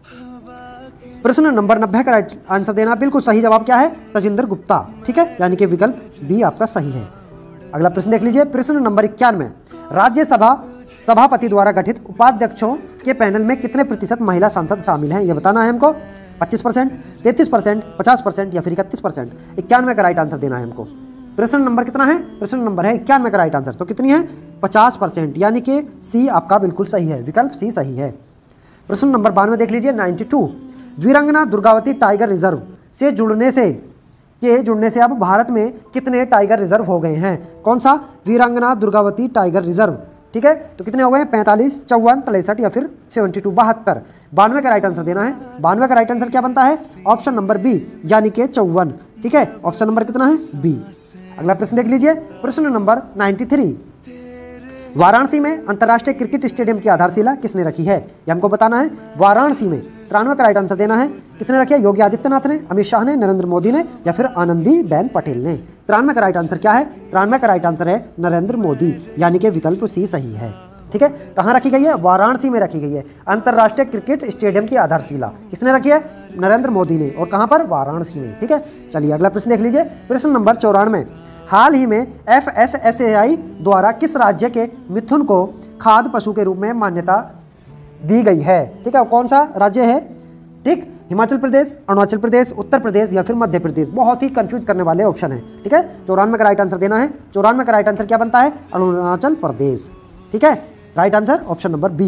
प्रश्न नंबर नब्बे का राइट आंसर देना, बिल्कुल सही जवाब क्या है? तजिंदर गुप्ता। ठीक है, यानी कि विकल्प बी आपका सही है। अगला प्रश्न देख लीजिए, प्रश्न नंबर इक्यानवे। राज्यसभा सभापति द्वारा गठित उपाध्यक्षों के पैनल में कितने प्रतिशत महिला सांसद शामिल हैं, यह बताना है हमको। पच्चीस परसेंट, तैंतीस परसेंट, पचास परसेंट या फिर इकतीस परसेंट। इक्यानवे का राइट आंसर देना है हमको। प्रश्न नंबर कितना है? प्रश्न नंबर है इक्यानवे का राइट आंसर, तो कितनी है? पचास परसेंट, यानी कि सी आपका बिल्कुल सही है, विकल्प सी सही है। प्रश्न नंबर बानवे देख लीजिए, नाइन्टी टू। वीरांगना दुर्गावती टाइगर रिजर्व से जुड़ने से के जुड़ने से अब भारत में कितने टाइगर रिजर्व हो गए हैं? कौन सा? वीरांगना दुर्गावती टाइगर रिजर्व। ठीक है, तो कितने हो गए? पैंतालीस, चौवन, तिरसठ या फिर सेवेंटी टू, बहत्तर। बानवे का राइट आंसर देना है। बानवे का राइट आंसर क्या बनता है? ऑप्शन नंबर बी, यानी कि चौवन। ठीक है, ऑप्शन नंबर कितना है? बी। अगला प्रश्न देख लीजिए, प्रश्न नंबर नाइन्टी थ्री। वाराणसी में अंतर्राष्ट्रीय क्रिकेट स्टेडियम की आधारशिला किसने रखी है, ये हमको बताना है। वाराणसी में, तिरानवे का राइट आंसर देना है। किसने रखी है? योगी आदित्यनाथ ने, अमित शाह ने, नरेंद्र मोदी ने या फिर आनंदी बेन पटेल ने। तिरानवे का राइट आंसर क्या है? तिरानवे का राइट आंसर है नरेंद्र मोदी, यानी कि विकल्प सी सही है। ठीक है, कहाँ रखी गई है? वाराणसी में रखी गई है अंतर्राष्ट्रीय क्रिकेट स्टेडियम की आधारशिला। किसने रखी है? नरेंद्र मोदी ने, और कहाँ पर? वाराणसी में। ठीक है, चलिए अगला प्रश्न देख लीजिए, प्रश्न नंबर चौरानवे। हाल ही में F S S A I द्वारा किस राज्य के मिथुन को खाद्य पशु के रूप में मान्यता दी गई है? ठीक है, कौन सा राज्य है? ठीक, हिमाचल प्रदेश, अरुणाचल प्रदेश, उत्तर प्रदेश या फिर मध्य प्रदेश। बहुत ही कंफ्यूज करने वाले ऑप्शन है। ठीक है, चौरानवे का राइट आंसर देना है। चौरानवे का राइट आंसर क्या बनता है? अरुणाचल प्रदेश। ठीक है, right answer option number B.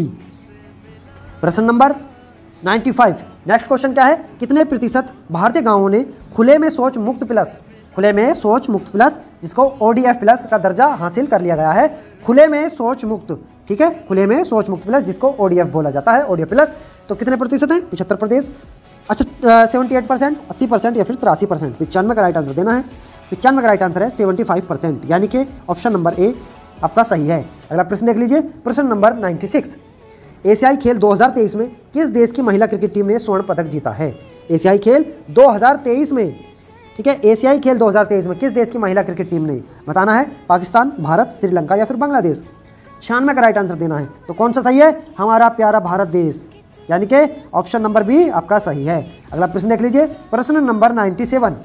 प्रश्न number ninety five. Next question क्या है? कितने प्रतिशत भारतीय गांवों ने खुले में शौच मुक्त प्लस खुले में शौच मुक्त प्लस जिसको ओ डी एफ प्लस का दर्जा हासिल कर लिया गया है, खुले में शौच मुक्त। ठीक है, खुले में शौच मुक्त प्लस जिसको ओ डी एफ बोला जाता है, ओ डी एफ प्लस। तो कितने प्रतिशत है? पचहत्तर प्रदेश, अच्छा सेवेंटी एट परसेंट, अस्सी परसेंट या फिर तिरासी परसेंट। पिचानवे का राइट आंसर देना है। पिचानवे का राइट आंसर है सेवेंटी फाइव परसेंट, यानी कि ऑप्शन नंबर ए आपका सही है। अगला प्रश्न देख लीजिए, प्रश्न नंबर नाइन्टी सिक्स। एशियाई खेल दो हज़ार तेईस में किस देश की महिला क्रिकेट टीम ने स्वर्ण पदक जीता है? एशियाई खेल दो हज़ार तेईस में, ठीक है, एशियाई खेल दो हज़ार तेईस में किस देश की महिला क्रिकेट टीम ने? बताना है। पाकिस्तान, भारत, श्रीलंका या फिर बांग्लादेश। छियानवे का राइट आंसर देना है। तो कौन सा सही है? हमारा प्यारा भारत देश, यानी कि ऑप्शन नंबर बी आपका सही है। अगला प्रश्न देख लीजिए, प्रश्न नंबर नाइन्टी सेवन।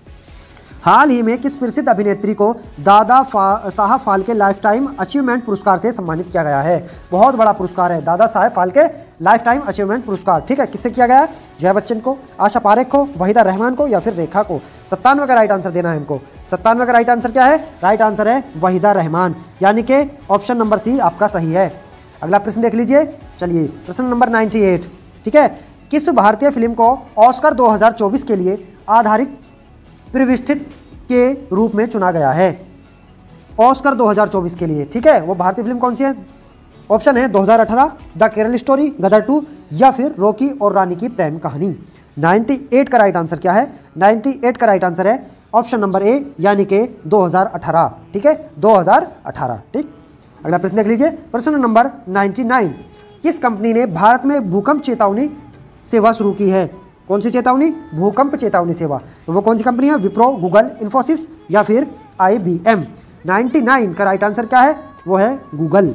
हाल ही में किस प्रसिद्ध अभिनेत्री को Dada Saheb Phalke life time achievement पुरस्कार से सम्मानित किया गया है? बहुत बड़ा पुरस्कार है, Dada Saheb Phalke life time achievement पुरस्कार। ठीक है, किससे किया गया? जया बच्चन को, आशा पारेख को, वहीदा रहमान को या फिर रेखा को। सत्तानवे का राइट आंसर देना है हमको। सत्तानवे का राइट आंसर क्या है? राइट आंसर है वहीदा रहमान, यानी कि ऑप्शन नंबर सी आपका सही है। अगला प्रश्न देख लीजिए, चलिए प्रश्न नंबर नाइन्टी एट। ठीक है, किस भारतीय फिल्म को ऑस्कर दो हज़ार चौबीस के लिए आधारित प्रतिष्ठित के रूप में चुना गया है ऑस्कर दो हज़ार चौबीस के लिए, ठीक है। वो भारतीय फिल्म कौन सी है? ऑप्शन है दो हज़ार अठारह the Kerala story, Gadar two, या फिर रॉकी और रानी की प्रेम कहानी। अट्ठानवे का राइट आंसर क्या है? अट्ठानवे का राइट आंसर है ऑप्शन नंबर ए यानी कि दो हज़ार अठारह, ठीक है, दो हज़ार अठारह, ठीक। अगला प्रश्न देख लीजिए, प्रश्न नंबर निन्यानवे। किस कंपनी ने भारत में भूकंप चेतावनी सेवा शुरू की है? कौन सी चेतावनी? भूकंप चेतावनी सेवा। तो वो कौन सी कंपनी है? विप्रो, गूगल, इन्फोसिस या फिर आई बी एम। निन्यानवे का राइट आंसर क्या है? वो है गूगल,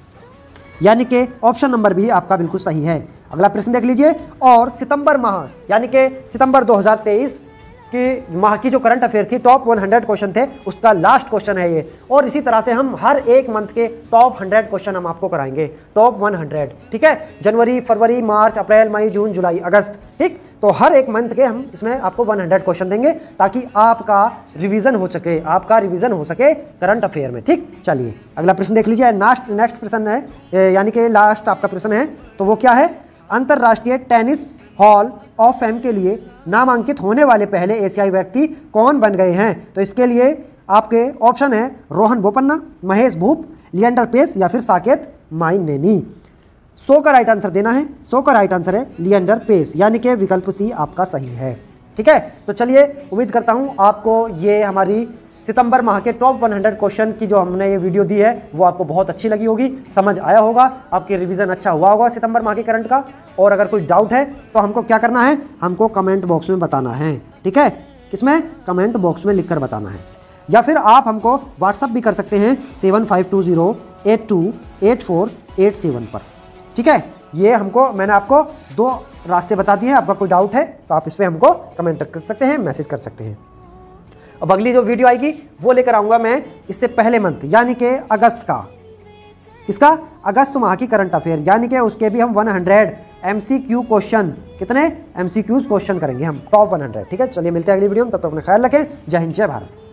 यानी कि ऑप्शन नंबर भी आपका बिल्कुल सही है। अगला प्रश्न देख लीजिए, और सितंबर माह यानी कि सितंबर दो हज़ार तेईस की माह की जो करंट अफेयर थी, टॉप सौ क्वेश्चन थे, उसका लास्ट क्वेश्चन है ये। और इसी तरह से हम हर एक मंथ के टॉप सौ क्वेश्चन हम आपको कराएंगे, टॉप सौ, ठीक है। जनवरी, फरवरी, मार्च, अप्रैल, मई, जून, जुलाई, अगस्त, ठीक। तो हर एक मंथ के हम इसमें आपको सौ क्वेश्चन देंगे ताकि आपका रिवीजन हो सके, आपका रिवीजन हो सके करंट अफेयर में, ठीक। चलिए अगला प्रश्न देख लीजिए, नेक्स्ट नेक्स्ट प्रश्न है, यानी कि लास्ट आपका प्रश्न है, तो वो क्या है? अंतर्राष्ट्रीय टेनिस हॉल ऑफ फेम के लिए नामांकित होने वाले पहले एशियाई व्यक्ति कौन बन गए हैं? तो इसके लिए आपके ऑप्शन है रोहन बोपन्ना, महेश भूप, लिएंडर पेस या फिर साकेत माइनेनी। सौ का राइट आंसर देना है, सौ का राइट आंसर है लिएंडर पेस, यानी कि विकल्प सी आपका सही है, ठीक है। तो चलिए उम्मीद करता हूँ आपको ये हमारी सितंबर माह के टॉप सौ क्वेश्चन की जो हमने ये वीडियो दी है वो आपको बहुत अच्छी लगी होगी, समझ आया होगा, आपके रिवीजन अच्छा हुआ होगा सितंबर माह के करंट का। और अगर कोई डाउट है तो हमको क्या करना है? हमको कमेंट बॉक्स में बताना है, ठीक है। किसमें? कमेंट बॉक्स में लिखकर बताना है, या फिर आप हमको व्हाट्सअप भी कर सकते हैं seven five two zero eight two eight four eight seven पर, ठीक है। ये हमको मैंने आपको दो रास्ते बता दिए हैं। आपका कोई डाउट है तो आप इस पर हमको कमेंट कर सकते हैं, मैसेज कर सकते हैं। अब अगली जो वीडियो आएगी वो लेकर आऊँगा मैं इससे पहले मंथ, यानी कि अगस्त का, इसका अगस्त माह की करंट अफेयर, यानी कि उसके भी हम सौ एमसीक्यू क्वेश्चन, कितने एमसीक्यूज क्वेश्चन करेंगे हम टॉप सौ, ठीक है। चलिए मिलते हैं अगली वीडियो में, तब तक अपना ख्याल रखें। जय हिंद, जय भारत।